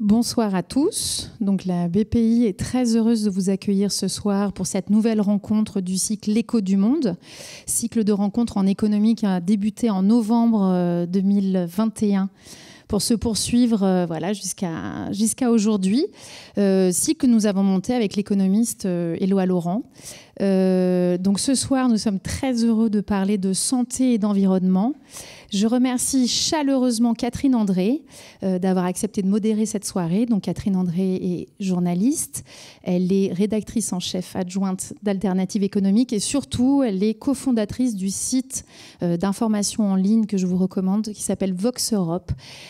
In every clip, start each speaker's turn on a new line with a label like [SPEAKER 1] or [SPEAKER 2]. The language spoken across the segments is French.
[SPEAKER 1] Bonsoir à tous. Donc, la BPI est très heureuse de vous accueillir ce soir pour cette nouvelle rencontre du cycle L'écho du monde. Cycle de rencontres en économie qui a débuté en novembre 2021 pour se poursuivre jusqu'à aujourd'hui. Cycle que nous avons monté avec l'économiste Éloi Laurent. Donc ce soir, nous sommes très heureux de parler de santé et d'environnement. Je remercie chaleureusement Catherine André d'avoir accepté de modérer cette soirée. Donc Catherine André est journaliste, elle est rédactrice en chef adjointe d'Alternative économique et surtout, elle est cofondatrice du site d'information en ligne que je vous recommande qui s'appelle Vox Europe.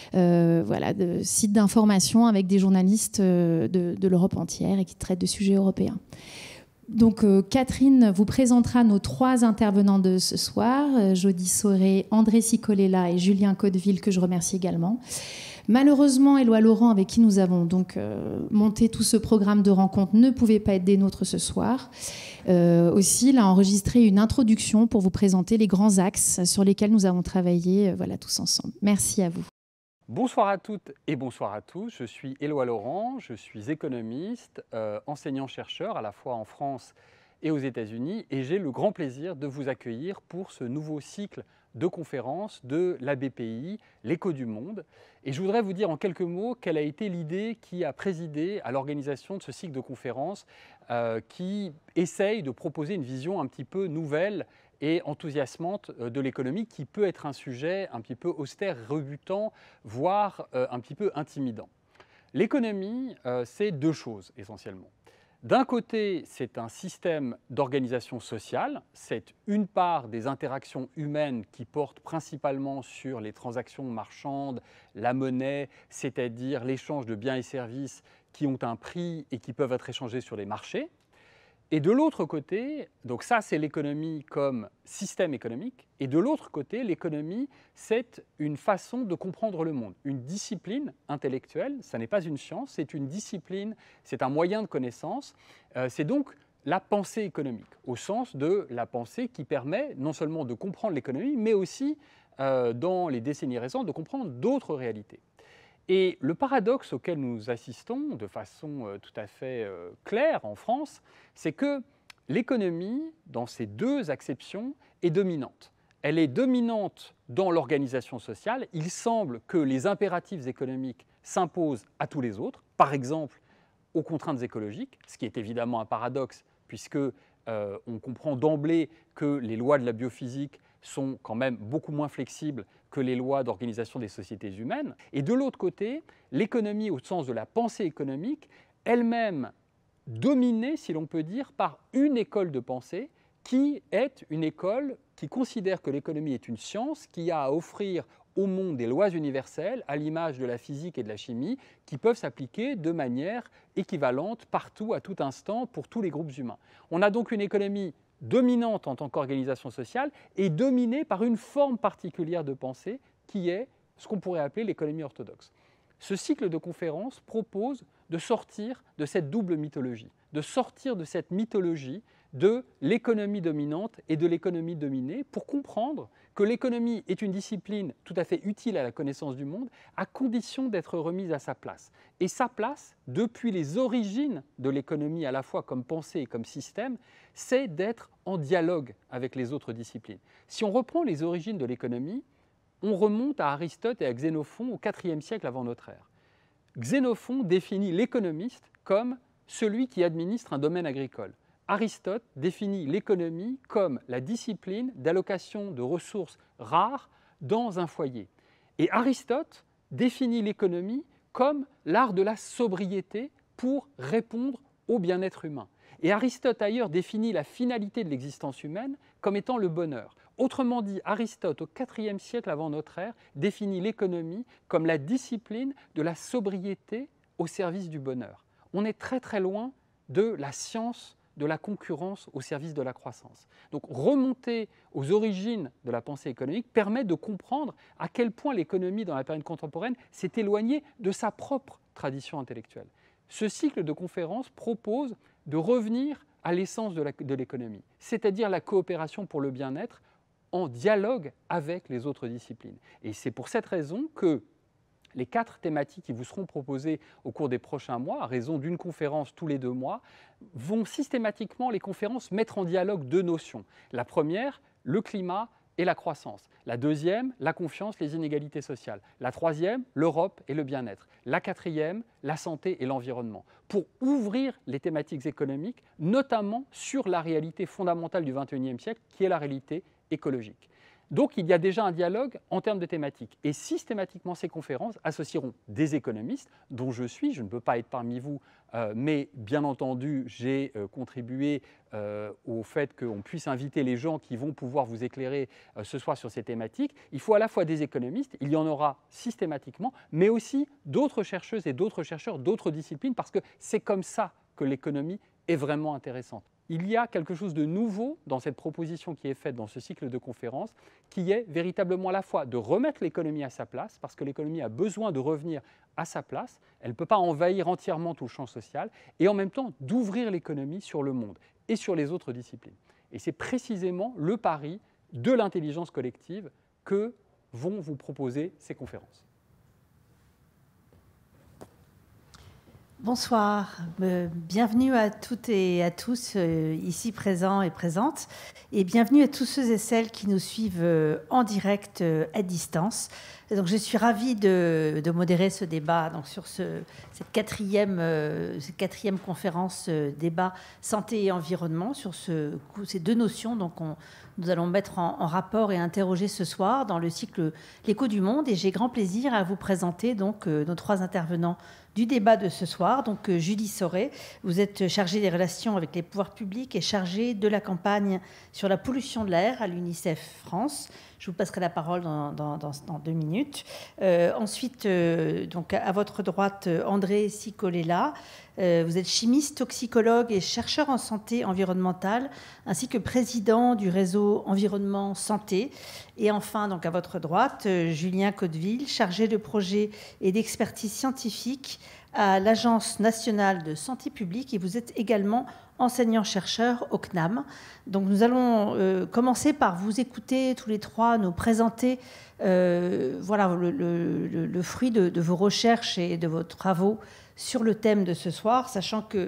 [SPEAKER 1] Site d'information avec des journalistes de l'Europe entière et qui traite de sujets européens. Donc Catherine vous présentera nos trois intervenants de ce soir, Jody Soré, André Sicolella et Julien Caudeville, que je remercie également. Malheureusement, Éloi Laurent, avec qui nous avons donc monté tout ce programme de rencontres, ne pouvait pas être des nôtres ce soir. Aussi, il a enregistré une introduction pour vous présenter les grands axes sur lesquels nous avons travaillé tous ensemble. Merci à vous.
[SPEAKER 2] Bonsoir à toutes et bonsoir à tous. Je suis Éloi Laurent, je suis économiste, enseignant-chercheur à la fois en France et aux États-Unis et j'ai le grand plaisir de vous accueillir pour ce nouveau cycle de conférences de la BPI, L'écho du monde. Et je voudrais vous dire en quelques mots quelle a été l'idée qui a présidé à l'organisation de ce cycle de conférences qui essaye de proposer une vision un petit peu nouvelle et enthousiasmante de l'économie qui peut être un sujet un petit peu austère, rebutant, voire un petit peu intimidant. L'économie, c'est deux choses essentiellement. D'un côté, c'est un système d'organisation sociale, c'est une part des interactions humaines qui portent principalement sur les transactions marchandes, la monnaie, c'est-à-dire l'échange de biens et services qui ont un prix et qui peuvent être échangés sur les marchés. Et de l'autre côté, donc ça c'est l'économie comme système économique, et de l'autre côté, l'économie c'est une façon de comprendre le monde, une discipline intellectuelle, ça n'est pas une science, c'est une discipline, c'est un moyen de connaissance, c'est donc la pensée économique, au sens de la pensée qui permet non seulement de comprendre l'économie, mais aussi, dans les décennies récentes, de comprendre d'autres réalités. Et le paradoxe auquel nous assistons de façon tout à fait claire en France, c'est que l'économie, dans ces deux acceptions, est dominante. Elle est dominante dans l'organisation sociale. Il semble que les impératifs économiques s'imposent à tous les autres, par exemple aux contraintes écologiques, ce qui est évidemment un paradoxe, puisque on comprend d'emblée que les lois de la biophysique sont quand même beaucoup moins flexibles que les lois d'organisation des sociétés humaines. Et de l'autre côté, l'économie, au sens de la pensée économique, elle-même dominée, si l'on peut dire, par une école de pensée qui est une école qui considère que l'économie est une science qui a à offrir au monde des lois universelles, à l'image de la physique et de la chimie, qui peuvent s'appliquer de manière équivalente partout, à tout instant, pour tous les groupes humains. On a donc une économie dominante en tant qu'organisation sociale et dominée par une forme particulière de pensée qui est ce qu'on pourrait appeler l'économie orthodoxe. Ce cycle de conférences propose de sortir de cette double mythologie, de sortir de cette mythologie de l'économie dominante et de l'économie dominée pour comprendre que l'économie est une discipline tout à fait utile à la connaissance du monde à condition d'être remise à sa place. Et sa place, depuis les origines de l'économie à la fois comme pensée et comme système, c'est d'être en dialogue avec les autres disciplines. Si on reprend les origines de l'économie, on remonte à Aristote et à Xénophon au IVe siècle avant notre ère. Xénophon définit l'économiste comme celui qui administre un domaine agricole. Aristote définit l'économie comme la discipline d'allocation de ressources rares dans un foyer. Et Aristote définit l'économie comme l'art de la sobriété pour répondre au bien-être humain. Et Aristote ailleurs définit la finalité de l'existence humaine comme étant le bonheur. Autrement dit, Aristote, au IVe siècle avant notre ère, définit l'économie comme la discipline de la sobriété au service du bonheur. On est très très loin de la science de la concurrence au service de la croissance. Donc remonter aux origines de la pensée économique permet de comprendre à quel point l'économie dans la période contemporaine s'est éloignée de sa propre tradition intellectuelle. Ce cycle de conférences propose de revenir à l'essence de l'économie, c'est-à-dire la coopération pour le bien-être en dialogue avec les autres disciplines. Et c'est pour cette raison que Les 4 thématiques qui vous seront proposées au cours des prochains mois, à raison d'une conférence tous les 2 mois, vont systématiquement, les conférences, mettre en dialogue 2 notions. La première, le climat et la croissance. La deuxième, la confiance, les inégalités sociales. La troisième, l'Europe et le bien-être. La quatrième, la santé et l'environnement. Pour ouvrir les thématiques économiques, notamment sur la réalité fondamentale du XXIe siècle, qui est la réalité écologique. Donc il y a déjà un dialogue en termes de thématiques. Et systématiquement, ces conférences associeront des économistes, dont je suis, je ne peux pas être parmi vous, mais bien entendu, j'ai contribué au fait qu'on puisse inviter les gens qui vont pouvoir vous éclairer ce soir sur ces thématiques. Il faut à la fois des économistes, il y en aura systématiquement, mais aussi d'autres chercheuses et d'autres chercheurs, d'autres disciplines, parce que c'est comme ça que l'économie est vraiment intéressante. Il y a quelque chose de nouveau dans cette proposition qui est faite dans ce cycle de conférences, qui est véritablement à la fois de remettre l'économie à sa place, parce que l'économie a besoin de revenir à sa place, elle ne peut pas envahir entièrement tout le champ social, et en même temps d'ouvrir l'économie sur le monde et sur les autres disciplines. Et c'est précisément le pari de l'intelligence collective que vont vous proposer ces conférences.
[SPEAKER 3] Bonsoir, bienvenue à toutes et à tous ici présents et présentes, et bienvenue à tous ceux et celles qui nous suivent en direct à distance. Et donc, je suis ravie de modérer ce débat donc, sur cette quatrième conférence débat santé et environnement, sur ces 2 notions donc nous allons mettre en rapport et interroger ce soir dans le cycle L'écho du monde. Et j'ai grand plaisir à vous présenter donc, nos 3 intervenants du débat de ce soir. Donc, Julie Soré, vous êtes chargée des relations avec les pouvoirs publics et chargée de la campagne sur la pollution de l'air à l'UNICEF France. Je vous passerai la parole dans 2 minutes. Ensuite, donc à votre droite, André Cicolella. Vous êtes chimiste, toxicologue et chercheur en santé environnementale, ainsi que président du réseau Environnement Santé. Et enfin, donc à votre droite, Julien Cotteville, chargé de projet et d'expertise scientifique à l'Agence nationale de santé publique, et vous êtes également enseignant-chercheur au CNAM. Donc nous allons commencer par vous écouter tous les 3, nous présenter voilà, le fruit de vos recherches et de vos travaux sur le thème de ce soir, sachant que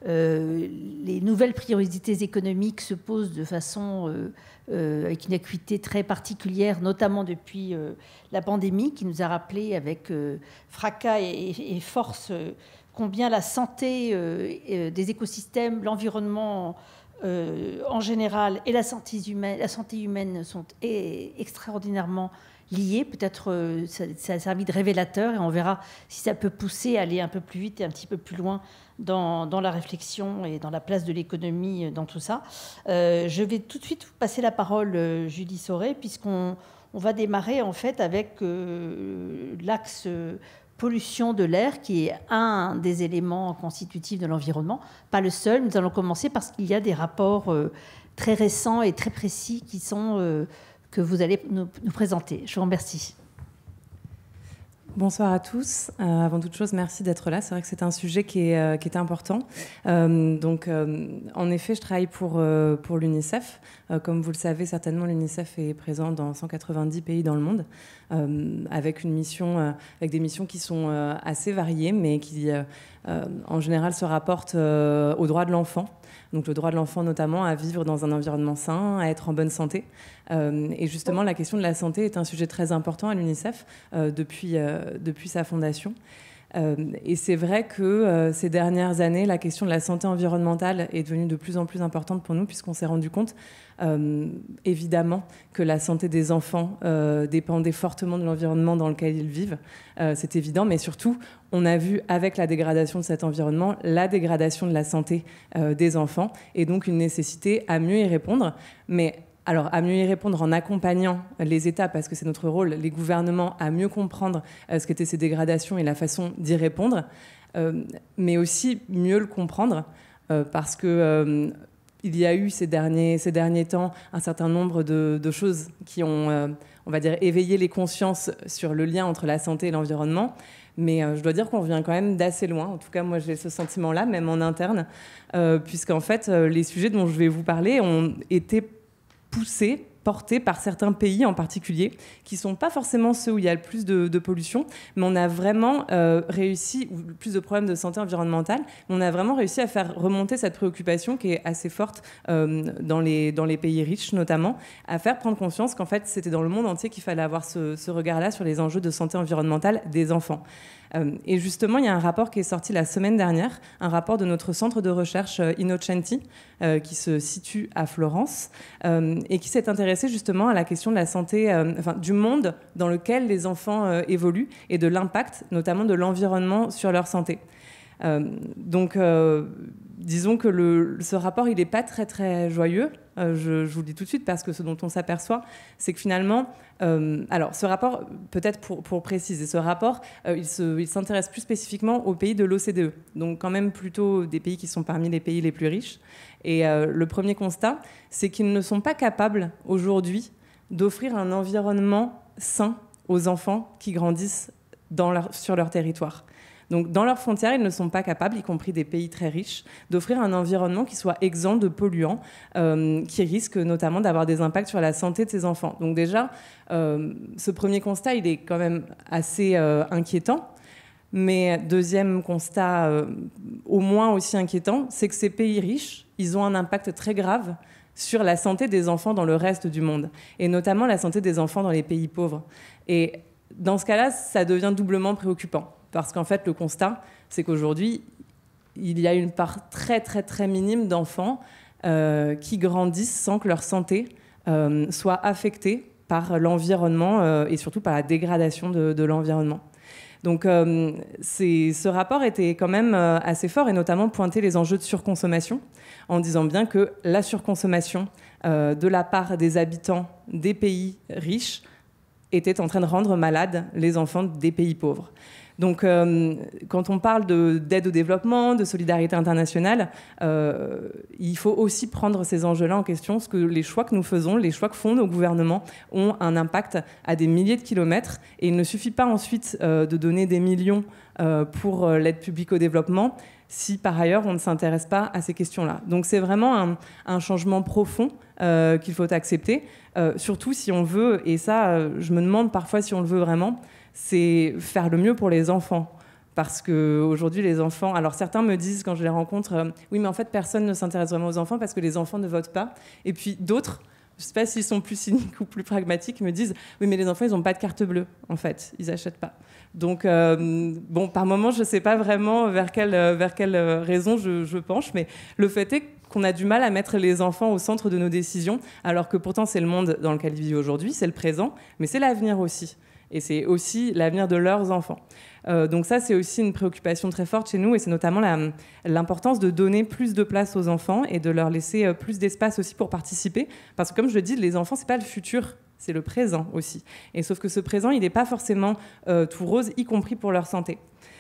[SPEAKER 3] les nouvelles priorités économiques se posent de façon avec une acuité très particulière, notamment depuis la pandémie, qui nous a rappelé avec fracas et force combien la santé des écosystèmes, l'environnement en général et la santé humaine sont extraordinairement liées. Peut-être ça a servi de révélateur et on verra si ça peut pousser à aller un peu plus vite et un petit peu plus loin dans la réflexion et dans la place de l'économie dans tout ça. Je vais tout de suite vous passer la parole, Julie Soré, puisqu'on va démarrer en fait avec l'axe pollution de l'air, qui est un des éléments constitutifs de l'environnement. Pas le seul. Nous allons commencer parce qu'il y a des rapports très récents et très précis qui sont, que vous allez nous présenter. Je vous remercie.
[SPEAKER 4] Bonsoir à tous. Avant toute chose, merci d'être là. C'est vrai que c'est un sujet qui est important. En effet, je travaille pour l'UNICEF. Comme vous le savez certainement, l'UNICEF est présent dans 190 pays dans le monde, avec des missions qui sont assez variées, mais qui, en général, se rapportent aux droits de l'enfant. Donc le droit de l'enfant notamment à vivre dans un environnement sain, à être en bonne santé. Et justement, la question de la santé est un sujet très important à l'UNICEF depuis sa fondation. Et c'est vrai que ces dernières années, la question de la santé environnementale est devenue de plus en plus importante pour nous, puisqu'on s'est rendu compte, évidemment, que la santé des enfants dépendait fortement de l'environnement dans lequel ils vivent. C'est évident, mais surtout, on a vu avec la dégradation de cet environnement, la dégradation de la santé des enfants, et donc une nécessité à mieux y répondre. Mais alors, à mieux y répondre en accompagnant les États, parce que c'est notre rôle, les gouvernements, à mieux comprendre ce qu'étaient ces dégradations et la façon d'y répondre, mais aussi mieux le comprendre, parce que il y a eu ces derniers temps un certain nombre de choses qui ont, on va dire, éveillé les consciences sur le lien entre la santé et l'environnement. Mais je dois dire qu'on revient quand même d'assez loin. En tout cas, moi, j'ai ce sentiment-là, même en interne, puisqu'en fait, les sujets dont je vais vous parler ont été poussés portées par certains pays en particulier, qui ne sont pas forcément ceux où il y a le plus de pollution, mais on a vraiment réussi, ou le plus de problèmes de santé environnementale, mais on a vraiment réussi à faire remonter cette préoccupation qui est assez forte dans les pays riches notamment, à faire prendre conscience qu'en fait c'était dans le monde entier qu'il fallait avoir ce regard-là sur les enjeux de santé environnementale des enfants. Et justement, il y a un rapport qui est sorti la semaine dernière, un rapport de notre centre de recherche Innocenti, qui se situe à Florence, et qui s'est intéressé justement à la question de la santé, du monde dans lequel les enfants évoluent et de l'impact, notamment de l'environnement sur leur santé. Disons que ce rapport, il n'est pas très, très joyeux. Je vous le dis tout de suite, parce que ce dont on s'aperçoit, c'est que finalement... alors, ce rapport, peut-être pour préciser, ce rapport, il s'intéresse plus spécifiquement aux pays de l'OCDE, donc quand même plutôt des pays qui sont parmi les pays les plus riches. Et le premier constat, c'est qu'ils ne sont pas capables, aujourd'hui, d'offrir un environnement sain aux enfants qui grandissent sur leur territoire. Donc, dans leurs frontières, ils ne sont pas capables, y compris des pays très riches, d'offrir un environnement qui soit exempt de polluants, qui risque notamment d'avoir des impacts sur la santé de ces enfants. Donc déjà, ce premier constat, il est quand même assez inquiétant. Mais deuxième constat, au moins aussi inquiétant, c'est que ces pays riches, ils ont un impact très grave sur la santé des enfants dans le reste du monde, et notamment la santé des enfants dans les pays pauvres. Et dans ce cas-là, ça devient doublement préoccupant. Parce qu'en fait, le constat, c'est qu'aujourd'hui, il y a une part très, très, très minime d'enfants qui grandissent sans que leur santé soit affectée par l'environnement et surtout par la dégradation de l'environnement. Donc, ce rapport était quand même assez fort, et notamment pointer les enjeux de surconsommation, en disant bien que la surconsommation de la part des habitants des pays riches était en train de rendre malades les enfants des pays pauvres. Donc, quand on parle d'aide au développement, de solidarité internationale, il faut aussi prendre ces enjeux-là en question, parce que les choix que nous faisons, les choix que font nos gouvernements, ont un impact à des milliers de kilomètres. Et il ne suffit pas ensuite de donner des millions pour l'aide publique au développement si, par ailleurs, on ne s'intéresse pas à ces questions-là. Donc, c'est vraiment un changement profond qu'il faut accepter, surtout si on veut, et ça, je me demande parfois si on le veut vraiment, c'est faire le mieux pour les enfants. Parce qu'aujourd'hui, les enfants... Alors, certains me disent, quand je les rencontre, oui, mais en fait, personne ne s'intéresse vraiment aux enfants parce que les enfants ne votent pas. Et puis d'autres, je ne sais pas s'ils sont plus cyniques ou plus pragmatiques, me disent, oui, mais les enfants, ils n'ont pas de carte bleue, en fait. Ils n'achètent pas. Donc, par moment, je ne sais pas vraiment vers quelle raison je penche, mais le fait est qu'on a du mal à mettre les enfants au centre de nos décisions, alors que pourtant, c'est le monde dans lequel ils vivent aujourd'hui, c'est le présent, mais c'est l'avenir aussi. Et c'est aussi l'avenir de leurs enfants. Donc ça, c'est aussi une préoccupation très forte chez nous, et c'est notamment l'importance de donner plus de place aux enfants et de leur laisser plus d'espace aussi pour participer. Parce que comme je le dis, les enfants, c'est pas le futur, c'est le présent aussi. Et sauf que ce présent, il n'est pas forcément tout rose, y compris pour leur santé.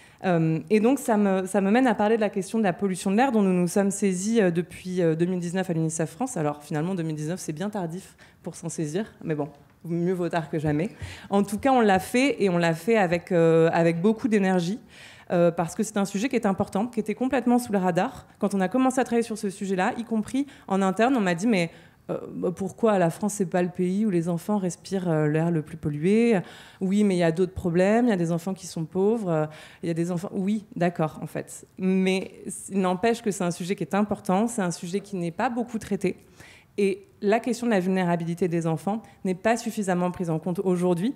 [SPEAKER 4] Et donc, ça me mène à parler de la question de la pollution de l'air, dont nous nous sommes saisis depuis 2019 à l'UNICEF France. Alors finalement, 2019, c'est bien tardif pour s'en saisir, mais bon, mieux vaut tard que jamais. En tout cas, on l'a fait, et on l'a fait avec beaucoup d'énergie, parce que c'est un sujet qui est important, qui était complètement sous le radar. Quand on a commencé à travailler sur ce sujet-là, y compris en interne, on m'a dit, mais pourquoi la France, c'est pas le pays où les enfants respirent l'air le plus pollué? Oui, mais il y a d'autres problèmes, il y a des enfants qui sont pauvres, il y a des enfants... Oui, d'accord, en fait. Mais il n'empêche que c'est un sujet qui est important, c'est un sujet qui n'est pas beaucoup traité. Et la question de la vulnérabilité des enfants n'est pas suffisamment prise en compte aujourd'hui.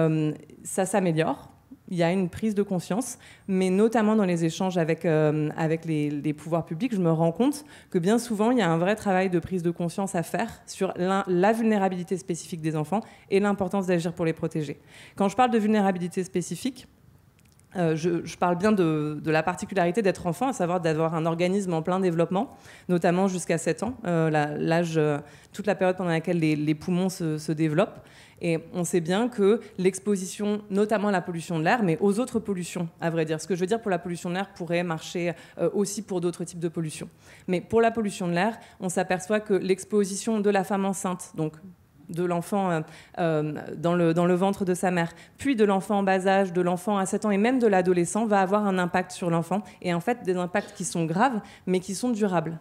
[SPEAKER 4] Ça s'améliore, il y a une prise de conscience, mais notamment dans les échanges avec les pouvoirs publics, je me rends compte que bien souvent, il y a un vrai travail de prise de conscience à faire sur la vulnérabilité spécifique des enfants et l'importance d'agir pour les protéger. Quand je parle de vulnérabilité spécifique, je parle bien de la particularité d'être enfant, à savoir d'avoir un organisme en plein développement, notamment jusqu'à 7 ans, l'âge, toute la période pendant laquelle les poumons se développent. Et on sait bien que l'exposition, notamment à la pollution de l'air, mais aux autres pollutions, à vrai dire. Ce que je veux dire pour la pollution de l'air pourrait marcher aussi pour d'autres types de pollution. Mais pour la pollution de l'air, on s'aperçoit que l'exposition de la femme enceinte, donc de l'enfant dans le ventre de sa mère, puis de l'enfant en bas âge, de l'enfant à 7 ans et même de l'adolescent, va avoir un impact sur l'enfant. Et en fait, des impacts qui sont graves, mais qui sont durables.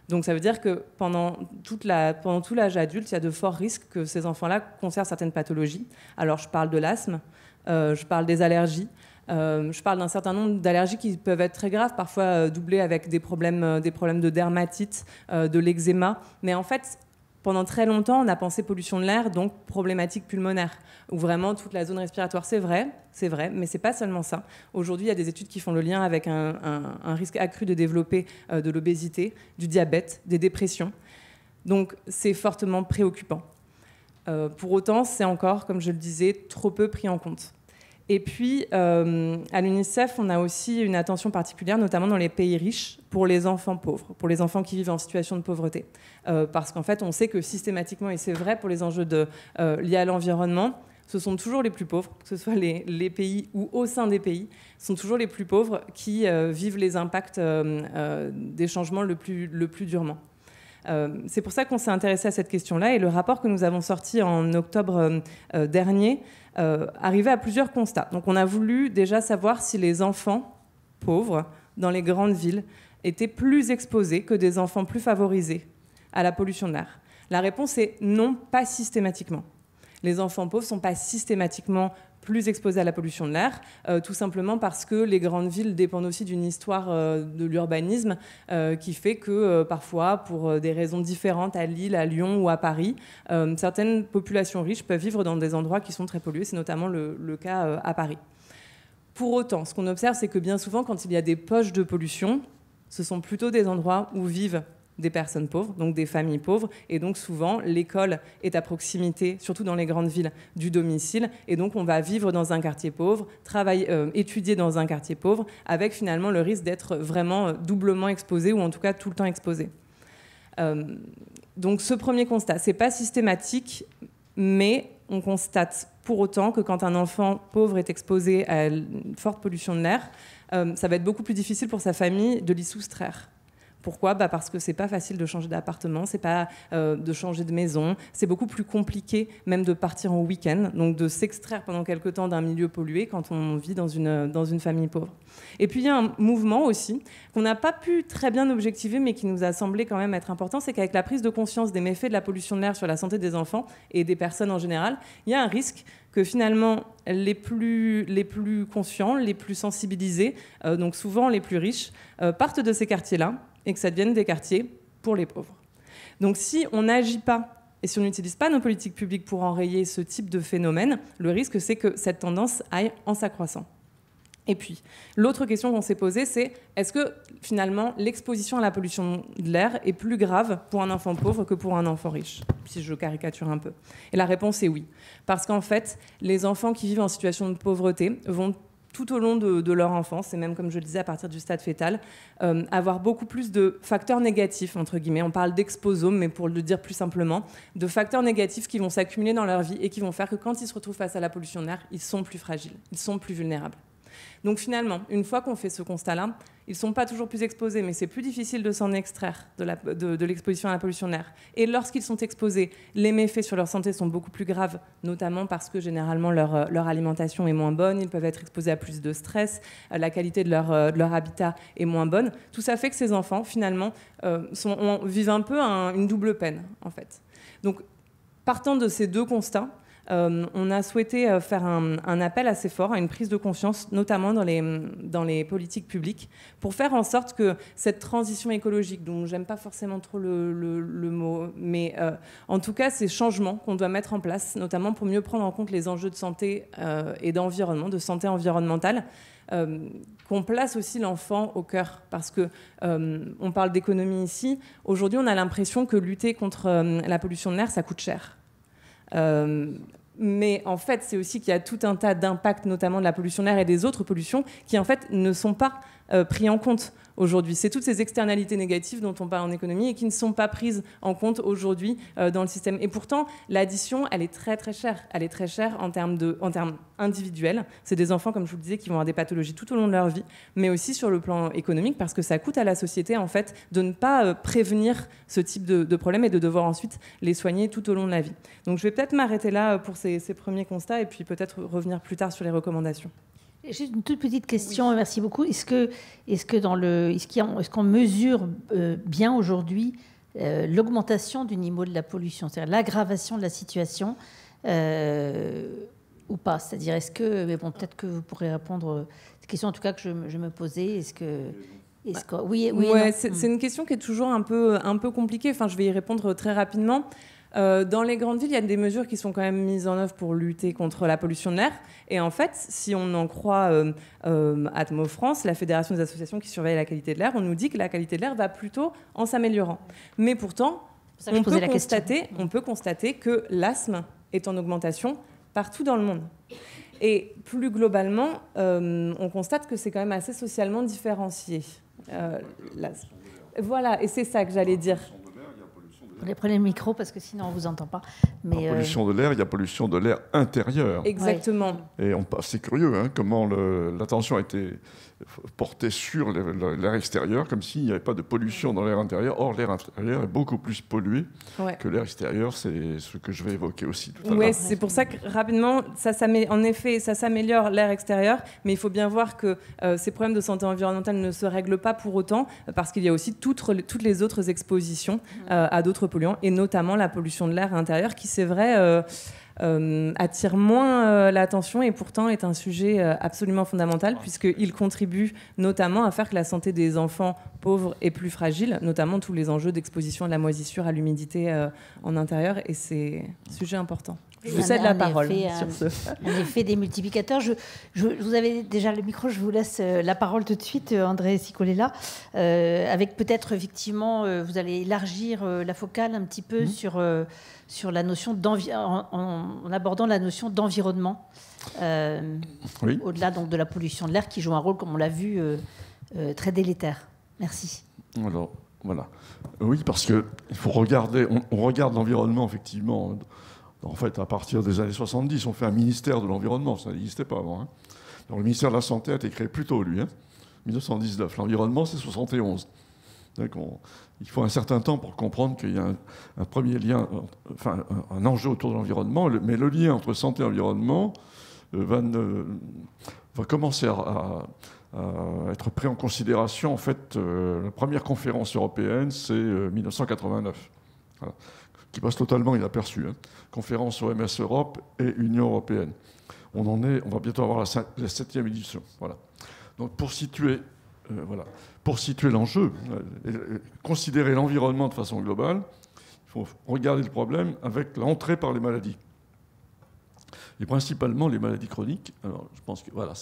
[SPEAKER 4] Donc ça veut dire que pendant tout l'âge adulte, il y a de forts risques que ces enfants-là conservent certaines pathologies. Alors je parle de l'asthme, je parle des allergies, je parle d'un certain nombre d'allergies qui peuvent être très graves, parfois doublées avec des problèmes de dermatite, de l'eczéma. Mais en fait, pendant très longtemps, on a pensé pollution de l'air, donc problématique pulmonaire, ou vraiment toute la zone respiratoire. C'est vrai, mais c'est pas seulement ça. Aujourd'hui, il y a des études qui font le lien avec un risque accru de développer de l'obésité, du diabète, des dépressions. Donc c'est fortement préoccupant. Pour autant, c'est encore, comme je le disais, trop peu pris en compte. Et puis, à l'UNICEF, on a aussi une attention particulière, notamment dans les pays riches, pour les enfants pauvres, pour les enfants qui vivent en situation de pauvreté. Parce qu'en fait, on sait que systématiquement, et c'est vrai pour les enjeux liés à l'environnement, ce sont toujours les plus pauvres, que ce soit les pays ou au sein des pays, sont toujours les plus pauvres qui vivent les impacts des changements le plus durement. C'est pour ça qu'on s'est intéressé à cette question-là, et le rapport que nous avons sorti en octobre dernier arrivait à plusieurs constats. Donc on a voulu déjà savoir si les enfants pauvres dans les grandes villes étaient plus exposés que des enfants plus favorisés à la pollution de l'air. La réponse est non, pas systématiquement. Les enfants pauvres ne sont pas systématiquement plus exposés à la pollution de l'air, tout simplement parce que les grandes villes dépendent aussi d'une histoire de l'urbanisme qui fait que parfois, pour des raisons différentes à Lille, à Lyon ou à Paris, certaines populations riches peuvent vivre dans des endroits qui sont très pollués. C'est notamment le cas à Paris. Pour autant, ce qu'on observe, c'est que bien souvent, quand il y a des poches de pollution, ce sont plutôt des endroits où vivent des personnes pauvres, donc des familles pauvres, et donc souvent l'école est à proximité, surtout dans les grandes villes, du domicile, et donc on va vivre dans un quartier pauvre, étudier dans un quartier pauvre, avec finalement le risque d'être vraiment doublement exposé, ou en tout cas tout le temps exposé. Donc ce premier constat, c'est pas systématique, mais on constate pour autant que quand un enfant pauvre est exposé à une forte pollution de l'air, ça va être beaucoup plus difficile pour sa famille de l'y soustraire. Pourquoi ? Parce que c'est pas facile de changer d'appartement, c'est pas de changer de maison, c'est beaucoup plus compliqué même de partir en week-end, donc de s'extraire pendant quelque temps d'un milieu pollué quand on vit dans une famille pauvre. Et puis il y a un mouvement aussi qu'on n'a pas pu très bien objectiver, mais qui nous a semblé quand même être important, c'est qu'avec la prise de conscience des méfaits de la pollution de l'air sur la santé des enfants et des personnes en général, il y a un risque que finalement les plus conscients, les plus sensibilisés, donc souvent les plus riches, partent de ces quartiers-là, et que ça devienne des quartiers pour les pauvres. Donc si on n'agit pas et si on n'utilise pas nos politiques publiques pour enrayer ce type de phénomène, le risque c'est que cette tendance aille en s'accroissant. Et puis, l'autre question qu'on s'est posée, c'est est-ce que finalement l'exposition à la pollution de l'air est plus grave pour un enfant pauvre que pour un enfant riche, si je caricature un peu. Et la réponse est oui. Parce qu'en fait, les enfants qui vivent en situation de pauvreté vont tout au long de leur enfance, et même comme je le disais à partir du stade fœtal, avoir beaucoup plus de facteurs négatifs, entre guillemets. On parle d'exposomes, mais pour le dire plus simplement, de facteurs négatifs qui vont s'accumuler dans leur vie et qui vont faire que quand ils se retrouvent face à la pollution de l'air, ils sont plus fragiles, ils sont plus vulnérables. Donc finalement, une fois qu'on fait ce constat-là, ils ne sont pas toujours plus exposés, mais c'est plus difficile de s'en extraire de l'exposition à la pollution de l'air. Et lorsqu'ils sont exposés, les méfaits sur leur santé sont beaucoup plus graves, notamment parce que généralement leur alimentation est moins bonne, ils peuvent être exposés à plus de stress, la qualité de leur habitat est moins bonne. Tout ça fait que ces enfants, finalement, vivent un peu une double peine, en fait. Donc, partant de ces deux constats, on a souhaité faire un appel assez fort à une prise de conscience, notamment dans les politiques publiques, pour faire en sorte que cette transition écologique, dont j'aime pas forcément trop le mot, mais en tout cas ces changements qu'on doit mettre en place, notamment pour mieux prendre en compte les enjeux de santé et d'environnement, de santé environnementale, qu'on place aussi l'enfant au cœur, parce que on parle d'économie ici. Aujourd'hui, on a l'impression que lutter contre la pollution de l'air, ça coûte cher. Mais en fait, c'est aussi qu'il y a tout un tas d'impacts, notamment de la pollution de l'air et des autres pollutions, qui en fait ne sont pas pris en compte aujourd'hui. C'est toutes ces externalités négatives dont on parle en économie et qui ne sont pas prises en compte aujourd'hui dans le système. Et pourtant, l'addition, elle est très très chère. Elle est très chère en termes individuels. C'est des enfants, comme je vous le disais, qui vont avoir des pathologies tout au long de leur vie, mais aussi sur le plan économique, parce que ça coûte à la société en fait de ne pas prévenir ce type de problème et de devoir ensuite les soigner tout au long de la vie. Donc je vais peut-être m'arrêter là pour ces premiers constats et puis peut-être revenir plus tard sur les recommandations.
[SPEAKER 3] Juste une toute petite question, oui. Merci beaucoup. Est-ce qu'on mesure bien aujourd'hui l'augmentation du niveau de la pollution, c'est-à-dire l'aggravation de la situation ou pas? C'est-à-dire, mais bon, peut-être que vous pourrez répondre à cette question, en tout cas que je me posais. Oui,
[SPEAKER 4] c'est une question qui est toujours un peu compliquée. Enfin, je vais y répondre très rapidement. Dans les grandes villes, il y a des mesures qui sont quand même mises en œuvre pour lutter contre la pollution de l'air. Et en fait, si on en croit Atmo France, la fédération des associations qui surveillent la qualité de l'air, on nous dit que la qualité de l'air va plutôt en s'améliorant. Mais pourtant, on peut constater que l'asthme est en augmentation partout dans le monde. Et plus globalement, on constate que c'est quand même assez socialement différencié. Voilà, et c'est ça que j'allais dire.
[SPEAKER 3] Prenez le micro parce que sinon on ne vous entend pas.
[SPEAKER 5] Mais pollution de l'air, il y a pollution de l'air intérieur.
[SPEAKER 4] Exactement.
[SPEAKER 5] Et c'est curieux comment l'attention a été portée sur l'air extérieur, comme s'il n'y avait pas de pollution dans l'air intérieur. Or, l'air intérieur est beaucoup plus pollué que l'air extérieur. C'est ce que je vais évoquer aussi tout à l'heure.
[SPEAKER 4] Oui, c'est pour ça que rapidement, ça s'améliore l'air extérieur, mais il faut bien voir que ces problèmes de santé environnementale ne se règlent pas pour autant, parce qu'il y a aussi toutes les autres expositions à d'autres polluants, et notamment la pollution de l'air intérieur, qui, c'est vrai, attire moins l'attention et pourtant est un sujet absolument fondamental, puisqu'il contribue notamment à faire que la santé des enfants pauvres est plus fragile, notamment tous les enjeux d'exposition à la moisissure, à l'humidité en intérieur, et c'est un sujet important. Je vous cède la parole sur ce.
[SPEAKER 3] Un effet des multiplicateurs. Vous avez déjà le micro, je vous laisse la parole tout de suite, André Cicolella. Avec peut-être, effectivement, vous allez élargir la focale un petit peu sur la notion en abordant la notion d'environnement, au-delà donc de la pollution de l'air qui joue un rôle, comme on l'a vu, très délétère. Merci.
[SPEAKER 5] Alors, voilà. Oui, parce qu'il faut regarder, on regarde l'environnement, effectivement. En fait, à partir des années 70, on fait un ministère de l'environnement. Ça n'existait pas avant. Donc, le ministère de la Santé a été créé plus tôt, lui, 1919. L'environnement, c'est 71. Donc, il faut un certain temps pour comprendre qu'il y a un premier lien, enfin, un enjeu autour de l'environnement. Mais le lien entre santé et environnement va commencer à être pris en considération. En fait, la première conférence européenne, c'est 1989. Voilà. Qui passe totalement inaperçu. Conférence OMS Europe et Union européenne. On va bientôt avoir la 7e édition. Voilà. Donc pour situer l'enjeu, considérer l'environnement de façon globale, il faut regarder le problème avec l'entrée par les maladies. Et principalement les maladies chroniques. Alors je pense que voilà.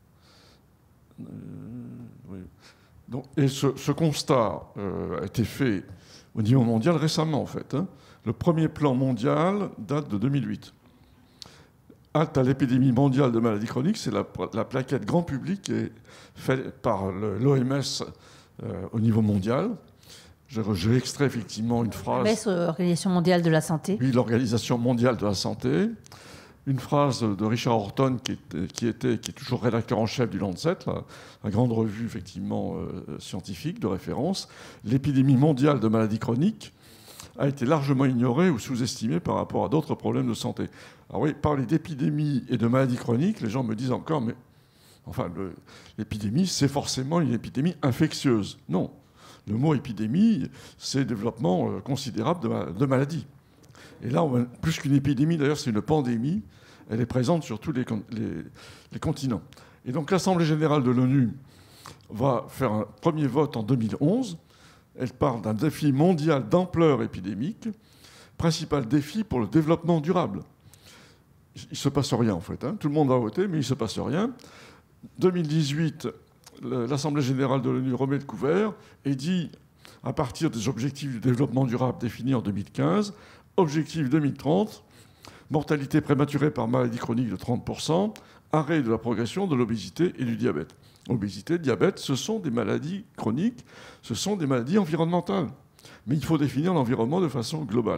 [SPEAKER 5] Oui. Donc, et ce constat a été fait au niveau mondial récemment, en fait. Le premier plan mondial date de 2008. Halte à l'épidémie mondiale de maladies chroniques, c'est la plaquette grand public qui est faite par l'OMS au niveau mondial. J'ai extrait effectivement une phrase...
[SPEAKER 3] L'Organisation mondiale de la santé.
[SPEAKER 5] Oui, l'Organisation mondiale de la santé. Une phrase de Richard Horton, qui est toujours rédacteur en chef du Lancet, la grande revue effectivement scientifique de référence. L'épidémie mondiale de maladies chroniques a été largement ignorée ou sous-estimée par rapport à d'autres problèmes de santé. Alors oui, parler d'épidémie et de maladies chroniques, les gens me disent encore, mais enfin, l'épidémie, c'est forcément une épidémie infectieuse. Non. Le mot épidémie, c'est développement considérable de maladies. Et là, plus qu'une épidémie, d'ailleurs, c'est une pandémie. Elle est présente sur tous les continents. Et donc, l'Assemblée générale de l'ONU va faire un premier vote en 2011. Elle parle d'un défi mondial d'ampleur épidémique, principal défi pour le développement durable. Il ne se passe rien, en fait. Tout le monde va voter, mais il ne se passe rien. 2018, l'Assemblée générale de l'ONU remet le couvert et dit, à partir des objectifs du développement durable définis en 2015, objectif 2030, mortalité prématurée par maladie chronique de 30%, arrêt de la progression de l'obésité et du diabète. Obésité, diabète, ce sont des maladies chroniques, ce sont des maladies environnementales. Mais il faut définir l'environnement de façon globale.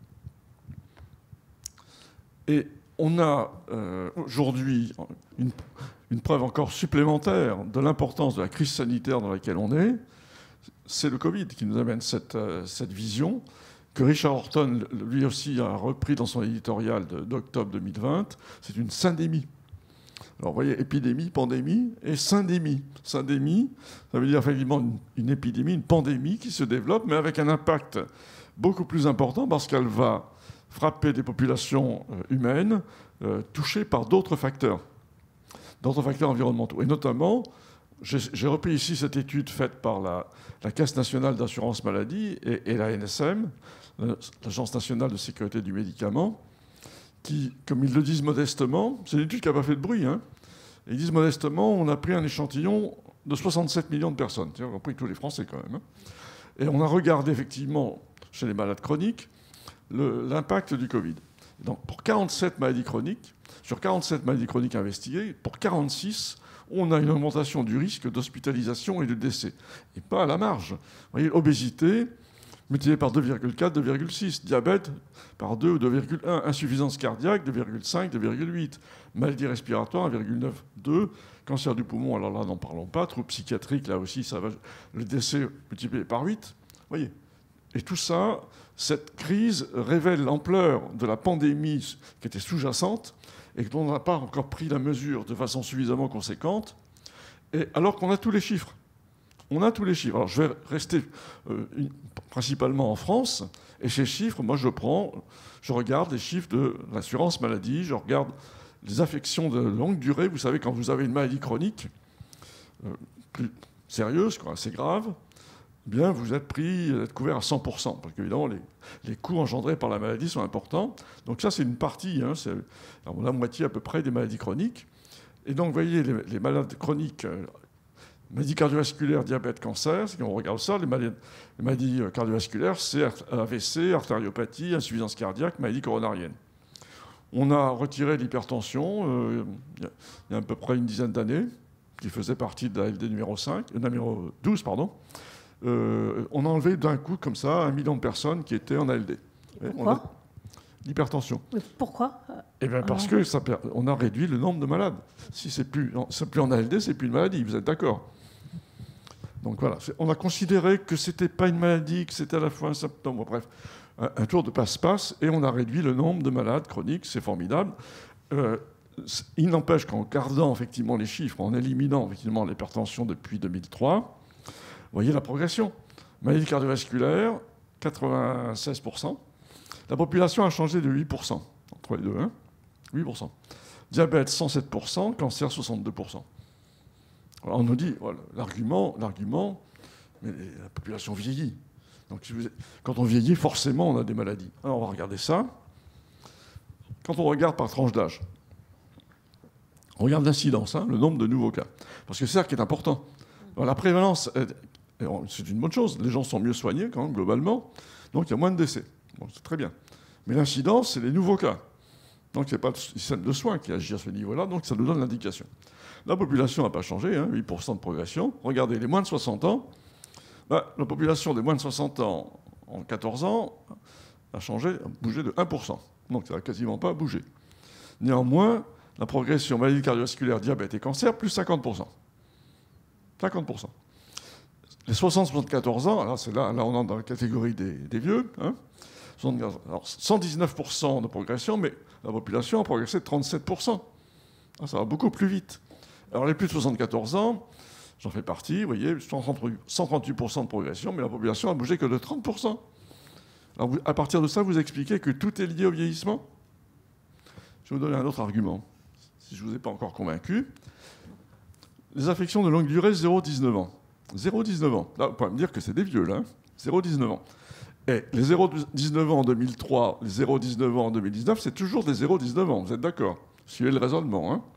[SPEAKER 5] Et on a aujourd'hui une preuve encore supplémentaire de l'importance de la crise sanitaire dans laquelle on est. C'est le Covid qui nous amène cette vision que Richard Horton, lui aussi, a repris dans son éditorial d'octobre 2020. C'est une syndémie. Alors, vous voyez, épidémie, pandémie et syndémie. Syndémie, ça veut dire effectivement une épidémie, une pandémie qui se développe, mais avec un impact beaucoup plus important parce qu'elle va frapper des populations humaines touchées par d'autres facteurs environnementaux. Et notamment, j'ai repris ici cette étude faite par la Caisse nationale d'assurance maladie et la NSM, l'Agence nationale de sécurité du médicament, qui, comme ils le disent modestement, c'est une étude qui n'a pas fait de bruit, hein, ils disent modestement, on a pris un échantillon de 67 millions de personnes, c'est-à-dire on a pris tous les Français quand même, hein, et on a regardé effectivement chez les malades chroniques l'impact du Covid. Donc pour 47 maladies chroniques, sur 47 maladies chroniques investiguées, pour 46, on a une augmentation du risque d'hospitalisation et de décès, et pas à la marge. Vous voyez, obésité, multiplié par 2,4, 2,6. Diabète par 2 ou 2,1. Insuffisance cardiaque, 2,5, 2,8. Maladie respiratoire, 1,9, 2. Cancer du poumon, alors là, n'en parlons pas. Troubles psychiatriques, là aussi, ça va. Le décès multiplié par 8. Vous voyez. Et tout ça, cette crise révèle l'ampleur de la pandémie qui était sous-jacente et dont on n'a pas encore pris la mesure de façon suffisamment conséquente, et alors qu'on a tous les chiffres. On a tous les chiffres. Alors, je vais rester principalement en France. Et ces chiffres, moi, je regarde les chiffres de l'assurance maladie, je regarde les affections de longue durée. Vous savez, quand vous avez une maladie chronique plus sérieuse, quoi, assez grave, eh bien, vous êtes couvert à 100%. Parce qu'évidemment, les coûts engendrés par la maladie sont importants. Donc ça, c'est une partie. Hein, c'est la moitié à peu près des maladies chroniques. Et donc, vous voyez, les malades chroniques... maladies cardiovasculaires, diabète, cancer, si on regarde ça, les maladies cardiovasculaires, c'est AVC, artériopathie, insuffisance cardiaque, maladie coronarienne. On a retiré l'hypertension il y a à peu près une dizaine d'années, qui faisait partie de la LD numéro 12, pardon. On a enlevé d'un coup, comme ça, 1 million de personnes qui étaient en ALD.
[SPEAKER 3] Pourquoi ?
[SPEAKER 5] L'hypertension.
[SPEAKER 3] Pourquoi ?
[SPEAKER 5] Eh bien parce qu'on a réduit le nombre de malades. Si c'est plus en ALD, c'est plus une maladie, vous êtes d'accord ? Donc voilà, on a considéré que ce n'était pas une maladie, que c'était à la fois un symptôme, bref, un tour de passe-passe, et on a réduit le nombre de malades chroniques, c'est formidable. Il n'empêche qu'en gardant effectivement les chiffres, en éliminant effectivement l'hypertension depuis 2003, vous voyez la progression. Maladie cardiovasculaire, 96%. La population a changé de 8% entre les deux, hein, 8%. Diabète, 107%, cancer, 62%. Alors on nous dit, voilà, l'argument, mais la population vieillit. Donc quand on vieillit, forcément, on a des maladies. Alors on va regarder ça. Quand on regarde par tranche d'âge, on regarde l'incidence, hein, le nombre de nouveaux cas. Parce que c'est ça qui est important. Alors, la prévalence, c'est une bonne chose. Les gens sont mieux soignés, quand même, globalement. Donc il y a moins de décès. Bon, c'est très bien. Mais l'incidence, c'est les nouveaux cas. Donc, ce n'est pas le système de soins qui agit à ce niveau-là, donc ça nous donne l'indication. La population n'a pas changé, hein, 8% de progression. Regardez, les moins de 60 ans, la population des moins de 60 ans en 14 ans a bougé de 1%. Donc, ça n'a quasiment pas bougé. Néanmoins, la progression maladie cardiovasculaire, diabète et cancer, plus 50%. 50%. Les 60-74 ans, alors là on entre dans la catégorie des vieux, hein, alors 119% de progression, mais la population a progressé de 37%. Ça va beaucoup plus vite. Alors les plus de 74 ans, j'en fais partie, vous voyez, 138% de progression, mais la population a bougé que de 30%. Alors à partir de ça, vous expliquez que tout est lié au vieillissement ? Je vais vous donner un autre argument, si je ne vous ai pas encore convaincu. Les affections de longue durée, 0,19 ans. 0,19 ans. Là, vous pouvez me dire que c'est des vieux, là. 0,19 ans. Et les 0,19 ans en 2003, les 0,19 ans en 2019, c'est toujours des 0,19 ans. Vous êtes d'accord ? Suivez le raisonnement. Hein.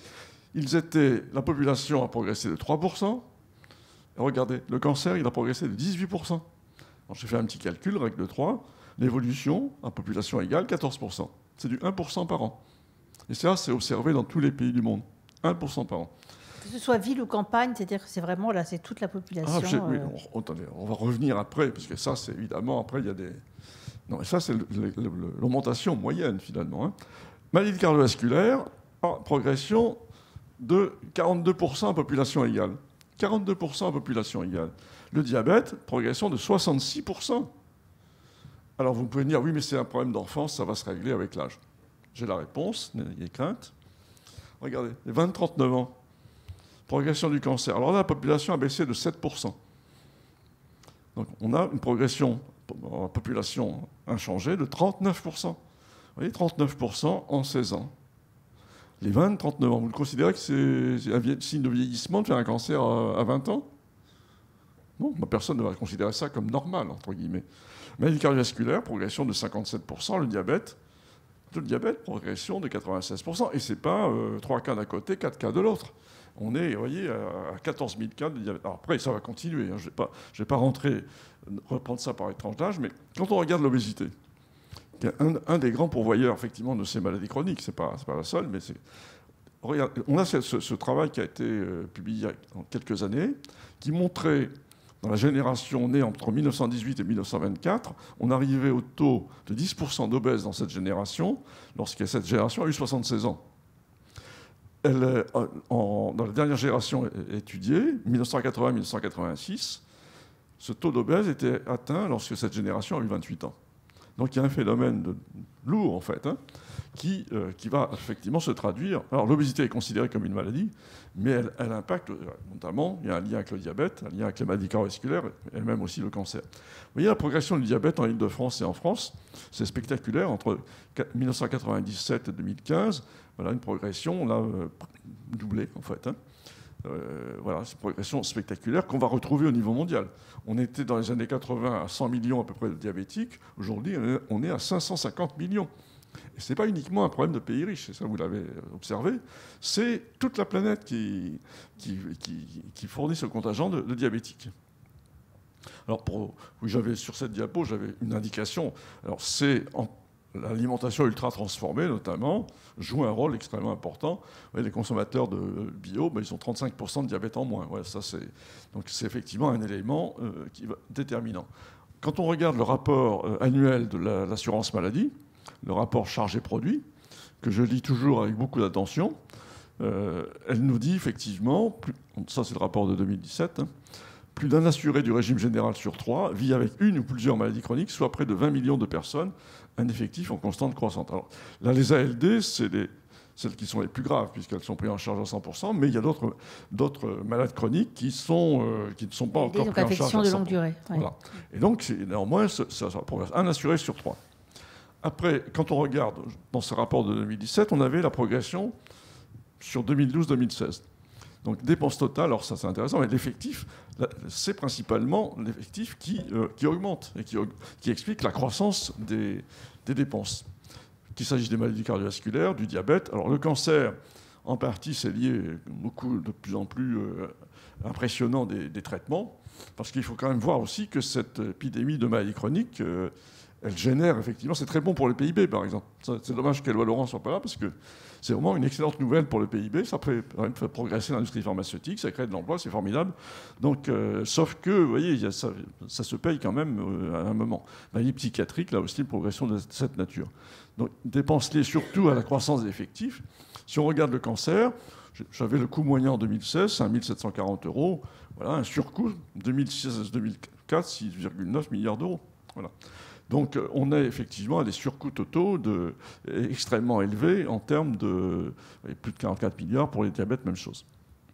[SPEAKER 5] La population a progressé de 3%. Et regardez, le cancer, il a progressé de 18%. Alors, j'ai fait un petit calcul, règle de 3. L'évolution, à population égale, 14%. C'est du 1% par an. Et ça, c'est observé dans tous les pays du monde. 1% par an.
[SPEAKER 3] Que ce soit ville ou campagne, c'est-à-dire que c'est vraiment, là, c'est toute la population.
[SPEAKER 5] Oui, attendez, on va revenir après, parce que ça, c'est évidemment, après, il y a des... Non, et ça, c'est l'augmentation moyenne, finalement. Hein. Maladie cardiovasculaire, progression de 42% à population égale. 42% à population égale. Le diabète, progression de 66%. Alors, vous pouvez me dire, oui, mais c'est un problème d'enfance, ça va se régler avec l'âge. J'ai la réponse, n'ayez crainte. regardez, les 20-39 ans, progression du cancer. Alors là, la population a baissé de 7%. Donc on a une progression en population inchangée de 39%. Vous voyez, 39% en 16 ans. Les 20-39 ans, vous le considérez que c'est un signe de vieillissement de faire un cancer à 20 ans? Non, personne ne va considérer ça comme normal, entre guillemets. Maladie cardiovasculaire, progression de 57%. Le diabète, progression de 96%. Et ce n'est pas 3 cas d'un côté, 4 cas de l'autre. On est, vous voyez, à 14 000 cas de diabète. Alors après, ça va continuer. Hein. Je ne vais pas reprendre ça par étrange d'âge, mais quand on regarde l'obésité, qui est un des grands pourvoyeurs, effectivement, de ces maladies chroniques, ce n'est pas la seule, mais regarde, on a ce travail qui a été publié il y a quelques années, qui montrait, dans la génération née entre 1918 et 1924, on arrivait au taux de 10% d'obèses dans cette génération, lorsque cette génération a eu 76 ans. Dans la dernière génération étudiée, 1980-1986, ce taux d'obèse était atteint lorsque cette génération a eu 28 ans. Donc il y a un phénomène lourd, en fait, hein, qui va effectivement se traduire. Alors l'obésité est considérée comme une maladie, mais elle impacte notamment, il y a un lien avec le diabète, un lien avec les maladies cardiovasculaires et même aussi le cancer. Vous voyez la progression du diabète en Île-de-France et en France, c'est spectaculaire, entre 1997 et 2015, voilà une progression, on l'a doublée en fait. Hein. Voilà, c'est une progression spectaculaire qu'on va retrouver au niveau mondial. On était dans les années 80 à 100 millions à peu près de diabétiques. Aujourd'hui, on est à 550 millions. Et ce n'est pas uniquement un problème de pays riches, c'est ça, vous l'avez observé. C'est toute la planète qui fournit ce contingent de diabétiques. Alors, j'avais sur cette diapo, j'avais une indication. Alors, l'alimentation ultra transformée, notamment, joue un rôle extrêmement important. Vous voyez, les consommateurs de bio, ils ont 35% de diabète en moins. Ouais, donc c'est effectivement un élément déterminant. Quand on regarde le rapport annuel de l'assurance maladie, le rapport chargé-produit, que je lis toujours avec beaucoup d'attention, elle nous dit effectivement, ça c'est le rapport de 2017, hein, plus d'un assuré du régime général sur 3 vit avec une ou plusieurs maladies chroniques, soit près de 20 millions de personnes, un effectif en constante croissance. Alors, là, les ALD, c'est celles qui sont les plus graves, puisqu'elles sont prises en charge à 100%, mais il y a d'autres malades chroniques qui ne sont pas encore prises en charge à 100%.
[SPEAKER 3] De longue durée. Ouais.
[SPEAKER 5] Voilà. Et donc, néanmoins, ça progresse. Un assuré sur 3. Après, quand on regarde dans ce rapport de 2017, on avait la progression sur 2012-2016. Donc, dépenses totales, alors ça c'est intéressant, mais l'effectif, c'est principalement l'effectif qui augmente et qui explique la croissance des dépenses. Qu'il s'agisse des maladies cardiovasculaires, du diabète. Alors, le cancer, en partie, c'est lié de plus en plus impressionnant des traitements, parce qu'il faut quand même voir aussi que cette épidémie de maladies chroniques, elle génère effectivement, c'est très bon pour le PIB par exemple. C'est dommage qu'Éloi Laurent ne soit pas là parce que c'est vraiment une excellente nouvelle pour le PIB. Ça fait progresser l'industrie pharmaceutique, ça crée de l'emploi, c'est formidable. Donc, sauf que, vous voyez, ça se paye quand même à un moment. Maladie psychiatrique, là aussi, une progression de cette nature. Donc, dépenses liées surtout à la croissance des effectifs. Si on regarde le cancer, j'avais le coût moyen en 2016, 5 740 €. Voilà, un surcoût 2016-2004, 6,9 milliards d'euros. Voilà. Donc on a effectivement des surcoûts totaux extrêmement élevés en termes de plus de 44 milliards pour les diabètes, même chose.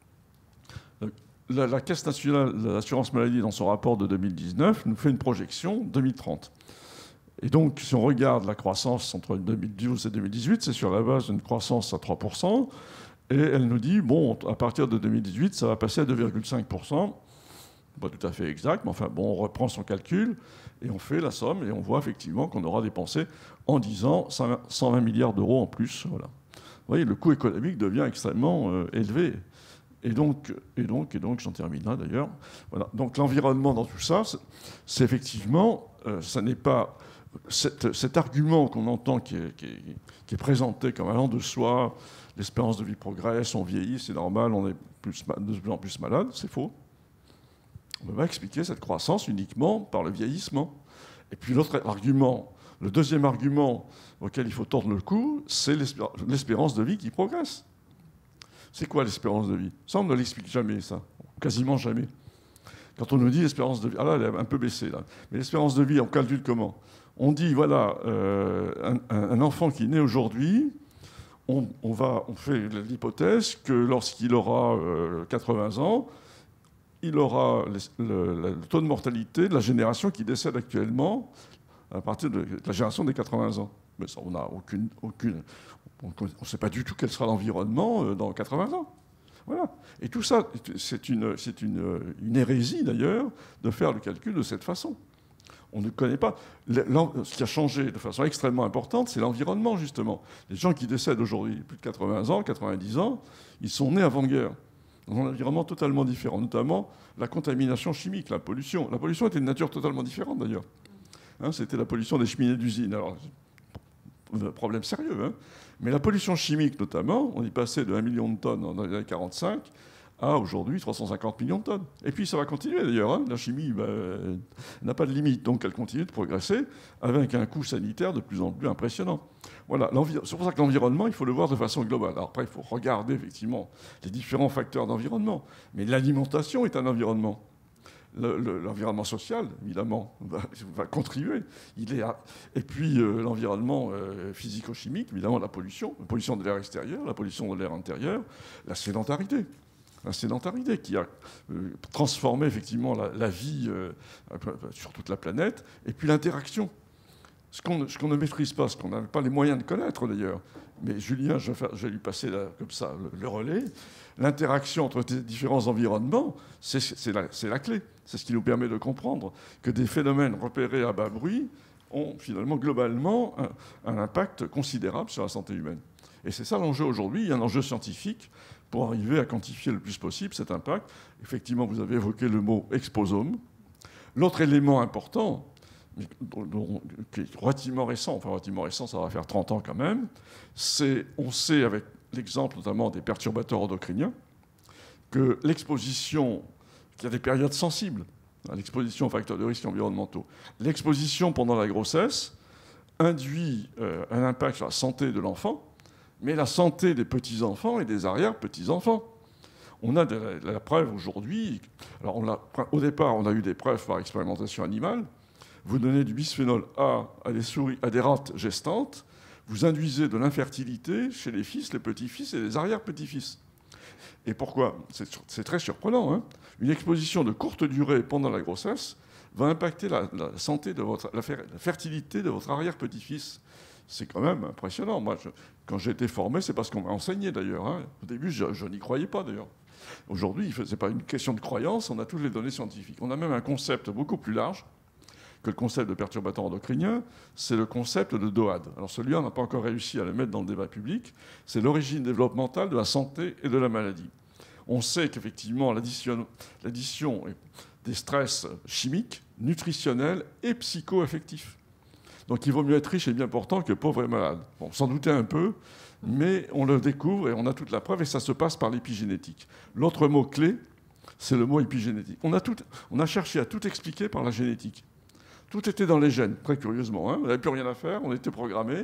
[SPEAKER 5] La Caisse nationale de l'assurance maladie, dans son rapport de 2019, nous fait une projection 2030. Et donc, si on regarde la croissance entre 2012 et 2018, c'est sur la base d'une croissance à 3%. Et elle nous dit, bon, à partir de 2018, ça va passer à 2,5%. Pas tout à fait exact, mais enfin, bon, on reprend son calcul et on fait la somme et on voit effectivement qu'on aura dépensé en 10 ans 120 milliards d'euros en plus. Voilà. Vous voyez, le coût économique devient extrêmement élevé. Et donc, j'en termine là d'ailleurs. Voilà. Donc l'environnement dans tout ça, c'est effectivement, ça n'est pas cet argument qu'on entend qui est présenté comme allant de soi, l'espérance de vie progresse, on vieillit, c'est normal, on est de plus en plus malade, c'est faux. On va expliquer cette croissance uniquement par le vieillissement. Et puis l'autre argument, le deuxième argument auquel il faut tordre le cou, c'est l'espérance de vie qui progresse. C'est quoi l'espérance de vie? Ça, on ne l'explique jamais, ça. Quasiment jamais. Quand on nous dit l'espérance de vie... Ah là, elle est un peu baissée, là. Mais l'espérance de vie, on calcule comment? On dit, voilà, un enfant qui est né aujourd'hui, on fait l'hypothèse que lorsqu'il aura 80 ans, il aura le taux de mortalité de la génération qui décède actuellement à partir de la génération des 80 ans. Mais ça, on n'a on ne sait pas du tout quel sera l'environnement dans 80 ans. Voilà. Et tout ça, c'est une hérésie d'ailleurs de faire le calcul de cette façon. On ne connaît pas. Ce qui a changé de façon extrêmement importante, c'est l'environnement, justement. Les gens qui décèdent aujourd'hui, plus de 80 ans, 90 ans, ils sont nés avant-guerre, dans un environnement totalement différent, notamment la contamination chimique, la pollution. La pollution était de nature totalement différente, d'ailleurs. Hein, c'était la pollution des cheminées d'usine. Alors, problème sérieux, hein. Mais la pollution chimique, notamment, on y passait de 1 million de tonnes dans les années 45 à aujourd'hui 350 millions de tonnes. Et puis ça va continuer d'ailleurs. Hein. La chimie n'a pas de limite, donc elle continue de progresser avec un coût sanitaire de plus en plus impressionnant. Voilà, c'est pour ça que l'environnement, il faut le voir de façon globale. Alors après, il faut regarder effectivement les différents facteurs d'environnement. Mais l'alimentation est un environnement. L'environnement social, évidemment, va contribuer. Et puis l'environnement physico-chimique, évidemment, la pollution de l'air extérieur, la pollution de l'air intérieur, la sédentarité qui a transformé effectivement la vie sur toute la planète, et puis l'interaction. Ce qu'on ne maîtrise pas, ce qu'on n'a pas les moyens de connaître d'ailleurs. Mais Julien, je vais lui passer comme ça le relais. L'interaction entre ces différents environnements, c'est la clé. C'est ce qui nous permet de comprendre que des phénomènes repérés à bas bruit ont finalement globalement un impact considérable sur la santé humaine. Et c'est ça l'enjeu aujourd'hui. Il y a un enjeu scientifique pour arriver à quantifier le plus possible cet impact. Effectivement, vous avez évoqué le mot exposome. L'autre élément important, qui est relativement récent, ça va faire 30 ans quand même, on sait avec l'exemple notamment des perturbateurs endocriniens, que l'exposition, qu'il y a des périodes sensibles à l'exposition aux facteurs de risque environnementaux. L'exposition pendant la grossesse induit un impact sur la santé de l'enfant, mais la santé des petits-enfants et des arrière-petits-enfants. On a de la preuve aujourd'hui. Alors au départ, on a eu des preuves par expérimentation animale. Vous donnez du bisphénol A à des souris, à des rats gestantes, vous induisez de l'infertilité chez les fils, les petits-fils et les arrière-petits-fils. Et pourquoi ? C'est très surprenant. Hein. Une exposition de courte durée pendant la grossesse va impacter la santé la fertilité de votre arrière-petit-fils. C'est quand même impressionnant. Moi, quand j'ai été formé, c'est parce qu'on m'a enseigné d'ailleurs. Hein. Au début, je n'y croyais pas d'ailleurs. Aujourd'hui, ce n'est pas une question de croyance, on a toutes les données scientifiques. On a même un concept beaucoup plus large que le concept de perturbateur endocrinien, c'est le concept de DOAD. Alors celui-là, on n'a pas encore réussi à le mettre dans le débat public. C'est l'origine développementale de la santé et de la maladie. On sait qu'effectivement, l'addition des stress chimiques, nutritionnels et psycho-affectifs. Donc il vaut mieux être riche et bien portant que pauvre et malade. Bon, s'en douter un peu, mais on le découvre et on a toute la preuve, et ça se passe par l'épigénétique. L'autre mot clé, c'est le mot épigénétique. On a cherché à tout expliquer par la génétique. Tout était dans les gènes, très curieusement. Hein. On n'avait plus rien à faire, on était programmés.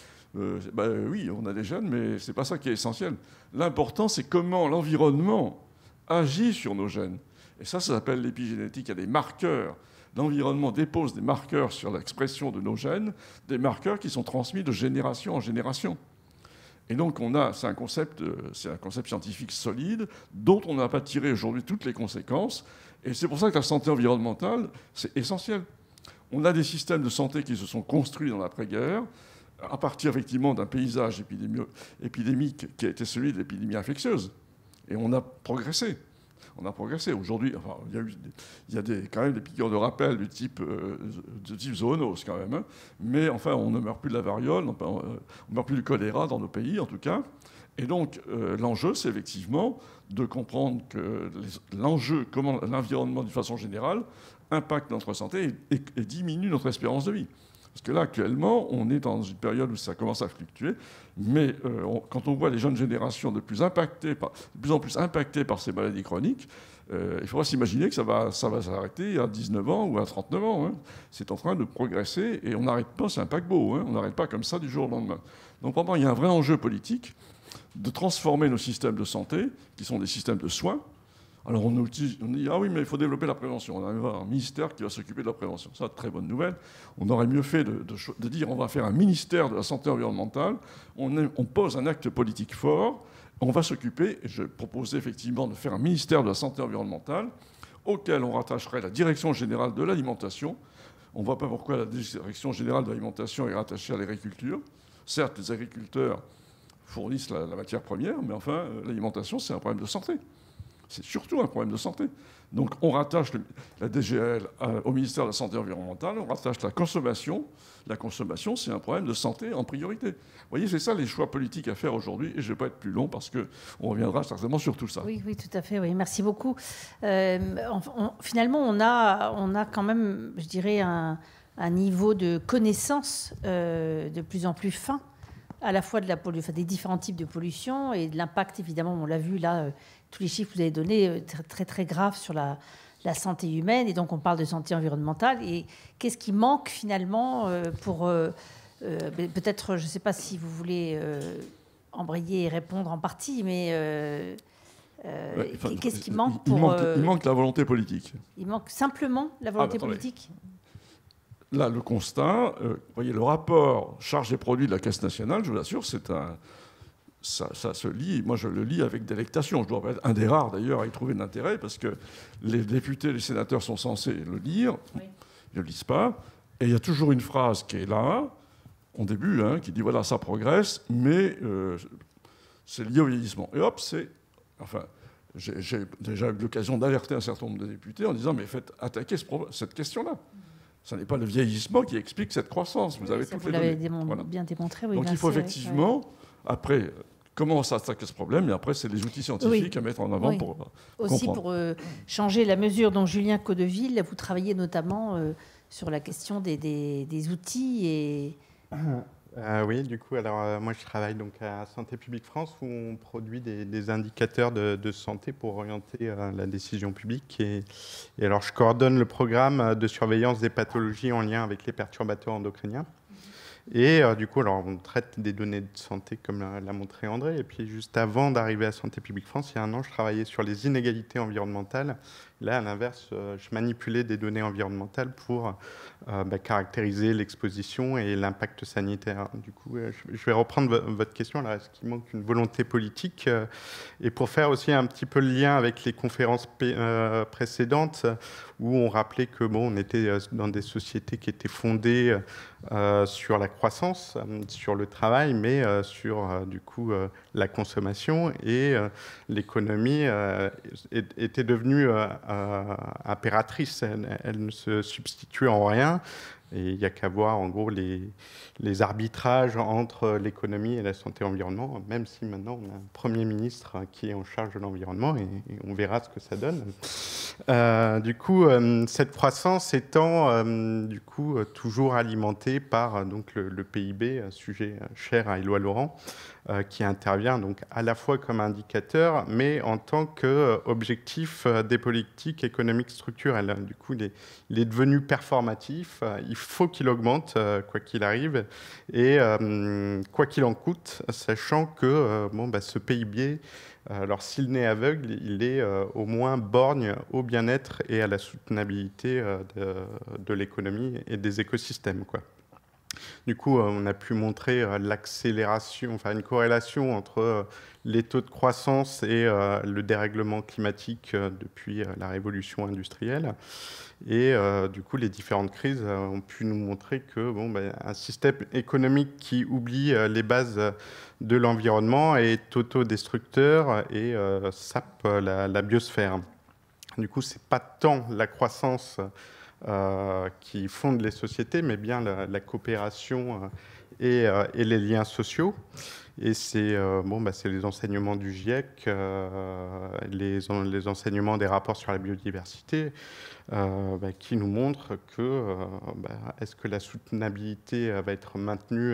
[SPEAKER 5] Oui, on a des gènes, mais ce n'est pas ça qui est essentiel. L'important, c'est comment l'environnement agit sur nos gènes. Et ça s'appelle l'épigénétique. Il y a des marqueurs. L'environnement dépose des marqueurs sur l'expression de nos gènes, des marqueurs qui sont transmis de génération en génération. Et donc, c'est un concept scientifique solide dont on n'a pas tiré aujourd'hui toutes les conséquences. Et c'est pour ça que la santé environnementale, c'est essentiel. On a des systèmes de santé qui se sont construits dans l'après-guerre, à partir effectivement d'un paysage épidémique qui a été celui de l'épidémie infectieuse. Et on a progressé. Aujourd'hui, enfin, il y a quand même des piqûres de rappel du type zoonose quand même. Hein. Mais enfin, on ne meurt plus de la variole, on ne meurt plus du choléra dans nos pays en tout cas. Et donc, l'enjeu, c'est effectivement de comprendre que comment l'environnement, d'une façon générale, impacte notre santé et diminue notre espérance de vie. Parce que là, actuellement, on est dans une période où ça commence à fluctuer, mais quand on voit les jeunes générations de plus en plus impactées par ces maladies chroniques, il faudra s'imaginer que ça va s'arrêter à 19 ans ou à 39 ans. Hein. C'est en train de progresser et on n'arrête pas, c'est un paquebot. Hein. On n'arrête pas comme ça du jour au lendemain. Donc, vraiment, il y a un vrai enjeu politique de transformer nos systèmes de santé, qui sont des systèmes de soins, Alors on dit, ah oui, mais il faut développer la prévention. On a un ministère qui va s'occuper de la prévention. Ça, très bonne nouvelle. On aurait mieux fait de dire on va faire un ministère de la santé environnementale. On pose un acte politique fort. On va s'occuper, et je proposais effectivement de faire un ministère de la santé environnementale auquel on rattacherait la direction générale de l'alimentation. On ne voit pas pourquoi la direction générale de l'alimentation est rattachée à l'agriculture. Certes, les agriculteurs fournissent la matière première, mais enfin, l'alimentation, c'est un problème de santé. C'est surtout un problème de santé. Donc on rattache la DGL au ministère de la Santé environnementale, on rattache la consommation. La consommation, c'est un problème de santé en priorité. Vous voyez, c'est ça les choix politiques à faire aujourd'hui, et je ne vais pas être plus long parce qu'on reviendra certainement sur tout ça.
[SPEAKER 3] Oui, oui, tout à fait, oui. Merci beaucoup. Finalement, on a quand même, je dirais, un niveau de connaissance de plus en plus fin, à la fois des différents types de pollution et de l'impact, évidemment, on l'a vu là, tous les chiffres que vous avez donnés, très, très graves sur la santé humaine, et donc on parle de santé environnementale. Et qu'est-ce qui manque finalement pour... peut-être, je ne sais pas si vous voulez embrayer et répondre en partie, mais qu'est-ce qui manque
[SPEAKER 5] il manque la volonté politique.
[SPEAKER 3] Il manque simplement la volonté politique.
[SPEAKER 5] Là, le constat, vous voyez, le rapport charge et produits de la Caisse nationale, je vous l'assure, ça se lit, moi je le lis avec délectation. Je dois être un des rares d'ailleurs à y trouver de l'intérêt, parce que les députés, les sénateurs sont censés le lire, oui. Ils ne le lisent pas, et il y a toujours une phrase qui est là, en début, qui dit voilà, ça progresse, mais c'est lié au vieillissement. Et hop, enfin, j'ai déjà eu l'occasion d'alerter un certain nombre de députés en disant mais faites attaquer cette question-là. Ce n'est pas le vieillissement qui explique cette croissance. Vous avez toutes les données.
[SPEAKER 3] Vous l'avez bien démontré. Oui,
[SPEAKER 5] donc il faut effectivement, après, comment ça s'attaque ce problème, et après, c'est les outils scientifiques à mettre en avant pour
[SPEAKER 3] aussi
[SPEAKER 5] comprendre.
[SPEAKER 3] Pour changer la mesure dont Julien Codeville, vous travaillez notamment sur la question des outils et...
[SPEAKER 6] Oui, du coup, alors moi je travaille donc à Santé publique France, où on produit des indicateurs de santé pour orienter la décision publique. Et alors je coordonne le programme de surveillance des pathologies en lien avec les perturbateurs endocriniens. Et du coup, alors on traite des données de santé comme l'a montré André. Et puis juste avant d'arriver à Santé publique France, il y a un an, je travaillais sur les inégalités environnementales. Là, à l'inverse, je manipulais des données environnementales pour caractériser l'exposition et l'impact sanitaire. Du coup, je vais reprendre votre question. Alors, est-ce qu'il manque une volonté politique? Et pour faire aussi un petit peu le lien avec les conférences précédentes, où on rappelait que on était dans des sociétés qui étaient fondées sur la croissance, sur le travail, mais sur du coup la consommation, et l'économie était devenue impératrice. Elle ne se substituait en rien. Et il n'y a qu'à voir en gros les arbitrages entre l'économie et la santé et l'environnement, même si maintenant on a un Premier ministre qui est en charge de l'environnement, et on verra ce que ça donne. Du coup, cette croissance étant du coup toujours alimentée par donc, le PIB, un sujet cher à Éloi Laurent, qui intervient donc à la fois comme indicateur, mais en tant qu'objectif des politiques économiques structurelles. Du coup, il est devenu performatif, il faut qu'il augmente, quoi qu'il arrive, et quoi qu'il en coûte, sachant que ce PIB, alors s'il n'est aveugle, il est au moins borgne au bien-être et à la soutenabilité de l'économie et des écosystèmes, quoi. Du coup, on a pu montrer l'accélération, enfin une corrélation entre les taux de croissance et le dérèglement climatique depuis la révolution industrielle. Et du coup, les différentes crises ont pu nous montrer que un système économique qui oublie les bases de l'environnement est autodestructeur et sape la biosphère. Du coup, c'est pas tant la croissance qui fondent les sociétés, mais bien la coopération et les liens sociaux. Et c'est les enseignements du GIEC, les enseignements des rapports sur la biodiversité, qui nous montrent que est-ce que la soutenabilité va être maintenue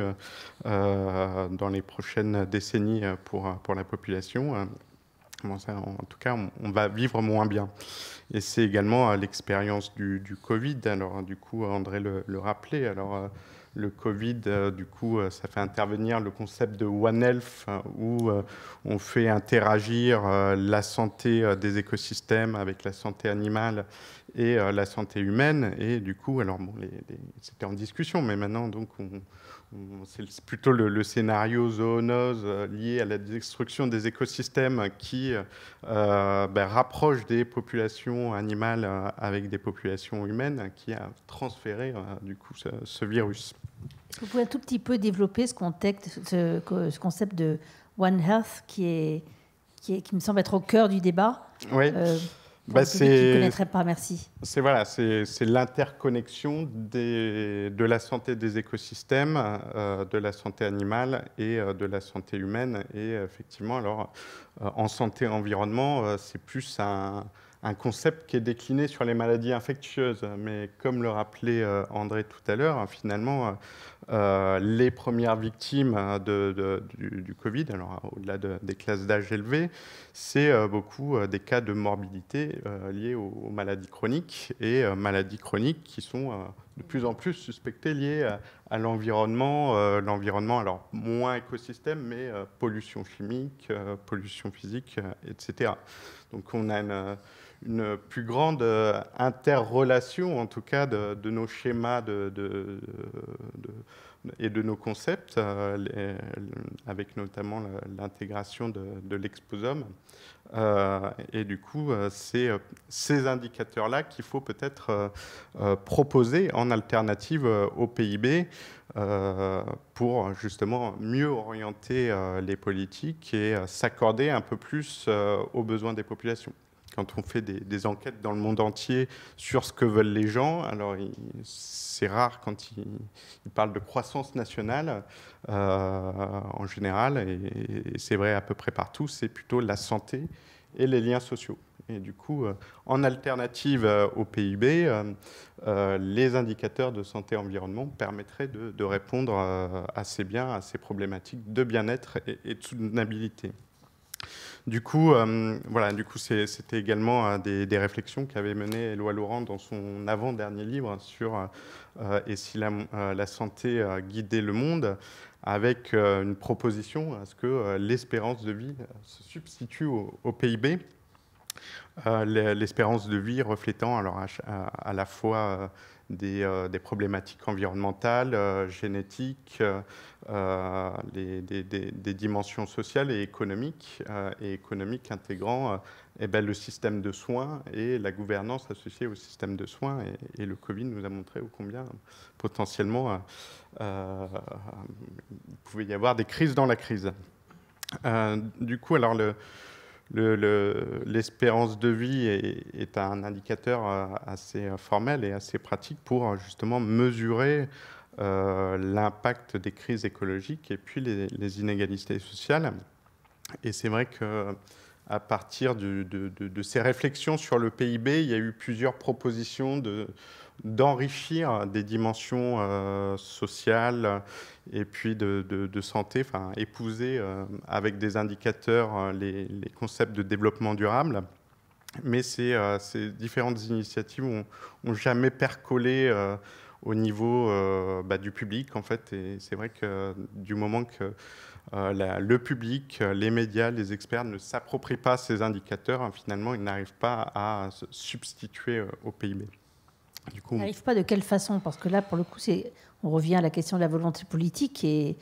[SPEAKER 6] dans les prochaines décennies pour la population. En tout cas, on va vivre moins bien. Et c'est également l'expérience du Covid. Alors, du coup, André le rappelait. Alors, le Covid, du coup, ça fait intervenir le concept de One Health, où on fait interagir la santé des écosystèmes avec la santé animale et la santé humaine. Et du coup, alors bon, c'était en discussion, mais maintenant, donc, c'est plutôt le scénario zoonose lié à la destruction des écosystèmes qui rapproche des populations animales avec des populations humaines qui a transféré du coup ce virus.
[SPEAKER 3] Est-ce que vous pouvez un tout petit peu développer ce concept de One Health qui me semble être au cœur du débat?
[SPEAKER 6] Oui.
[SPEAKER 3] Qui ne connaîtrait pas, merci.
[SPEAKER 6] C'est l'interconnexion de la santé des écosystèmes, de la santé animale et de la santé humaine. Et effectivement, alors, en santé-environnement, c'est plus un concept qui est décliné sur les maladies infectieuses. Mais comme le rappelait André tout à l'heure, finalement, les premières victimes du Covid, alors au-delà des classes d'âge élevées, c'est beaucoup des cas de morbidité liés aux maladies chroniques, et maladies chroniques qui sont de plus en plus suspectées liées à l'environnement, alors moins écosystème, mais pollution chimique, pollution physique, etc. Donc on a une plus grande interrelation, en tout cas, de nos schémas et de nos concepts, avec notamment l'intégration de l'exposome. Et du coup, c'est ces indicateurs-là qu'il faut peut-être proposer en alternative au PIB pour justement mieux orienter les politiques et s'accorder un peu plus aux besoins des populations. Quand on fait des enquêtes dans le monde entier sur ce que veulent les gens, alors c'est rare quand ils parlent de croissance nationale, en général, et c'est vrai à peu près partout, c'est plutôt la santé et les liens sociaux. Et du coup, en alternative au PIB, les indicateurs de santé-environnement permettraient de répondre assez bien à ces problématiques de bien-être et de soutenabilité. Du coup, c'était également des réflexions qu'avait mené Éloi Laurent dans son avant-dernier livre sur et si la santé guidait le monde, avec une proposition à ce que l'espérance de vie se substitue au PIB. L'espérance de vie reflétant alors à la fois des problématiques environnementales, génétiques, des dimensions sociales et économiques intégrant le système de soins et la gouvernance associée au système de soins. Et le Covid nous a montré combien potentiellement il pouvait y avoir des crises dans la crise. Du coup, alors l'espérance de vie est un indicateur assez formel et assez pratique pour justement mesurer l'impact des crises écologiques et puis les inégalités sociales. Et c'est vrai qu'à partir de ces réflexions sur le PIB, il y a eu plusieurs propositions d'enrichir des dimensions sociales et puis de santé, enfin épouser avec des indicateurs les concepts de développement durable. Mais ces différentes initiatives n'ont jamais percolé au niveau du public, en fait. Et c'est vrai que du moment que le public, les médias, les experts ne s'approprient pas ces indicateurs, finalement, ils n'arrivent pas à se substituer au PIB.
[SPEAKER 3] Ils n'arrivent pas de quelle façon? Parce que là, pour le coup, on revient à la question de la volonté politique et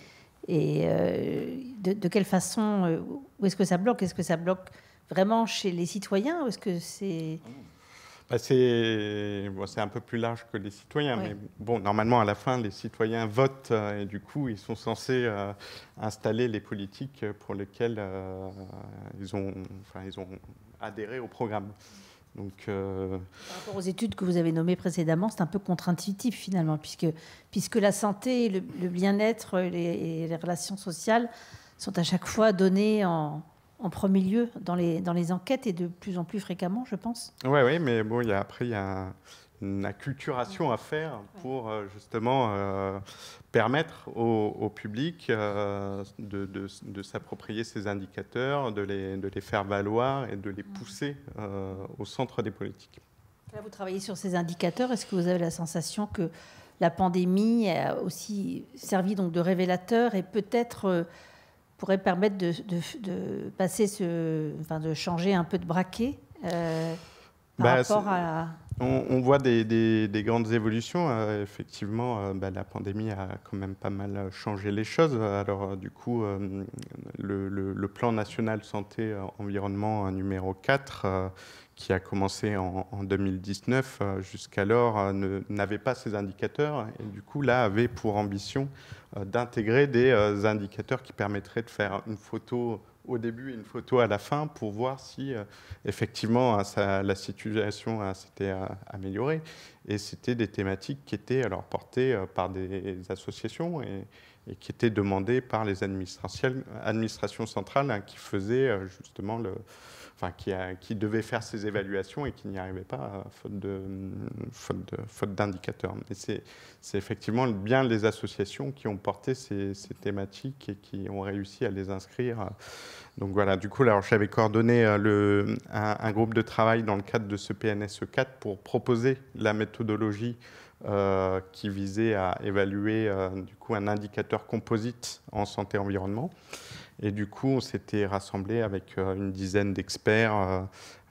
[SPEAKER 3] de quelle façon, où est-ce que ça bloque? Est-ce que ça bloque vraiment chez les citoyens ou est-ce que c'est...
[SPEAKER 6] C'est un peu plus large que les citoyens, oui. Mais bon, normalement, à la fin, les citoyens votent et du coup, ils sont censés installer les politiques pour lesquelles ils ont adhéré au programme. Donc,
[SPEAKER 3] par rapport aux études que vous avez nommées précédemment, c'est un peu contre-intuitif finalement, puisque la santé, le bien-être et les relations sociales sont à chaque fois données en premier lieu dans les enquêtes et de plus en plus fréquemment, je pense.
[SPEAKER 6] Oui, mais bon, après, il y a une acculturation à faire pour justement permettre au public de s'approprier ces indicateurs, de les faire valoir et de les pousser au centre des politiques.
[SPEAKER 3] Là, vous travaillez sur ces indicateurs. Est-ce que vous avez la sensation que la pandémie a aussi servi donc de révélateur et peut-être pourrait permettre de passer de changer un peu de braquet par rapport à...
[SPEAKER 6] On voit des grandes évolutions. Effectivement, la pandémie a quand même pas mal changé les choses. Alors, du coup, le plan national santé-environnement numéro 4, qui a commencé en 2019, jusqu'alors n'avait pas ces indicateurs. Et du coup, là, avait pour ambition d'intégrer des indicateurs qui permettraient de faire une photo au début et une photo à la fin pour voir si effectivement la situation s'était améliorée. Et c'était des thématiques qui étaient alors portées par des associations et qui étaient demandées par les administrations centrales qui faisaient justement qui devaient faire ces évaluations et qui n'y arrivaient pas faute d'indicateurs. Et c'est effectivement bien les associations qui ont porté ces thématiques et qui ont réussi à les inscrire. Donc voilà, du coup, alors j'avais coordonné un groupe de travail dans le cadre de ce PNSE 4 pour proposer la méthodologie qui visait à évaluer du coup un indicateur composite en santé-environnement. Et du coup, on s'était rassemblé avec une dizaine d'experts,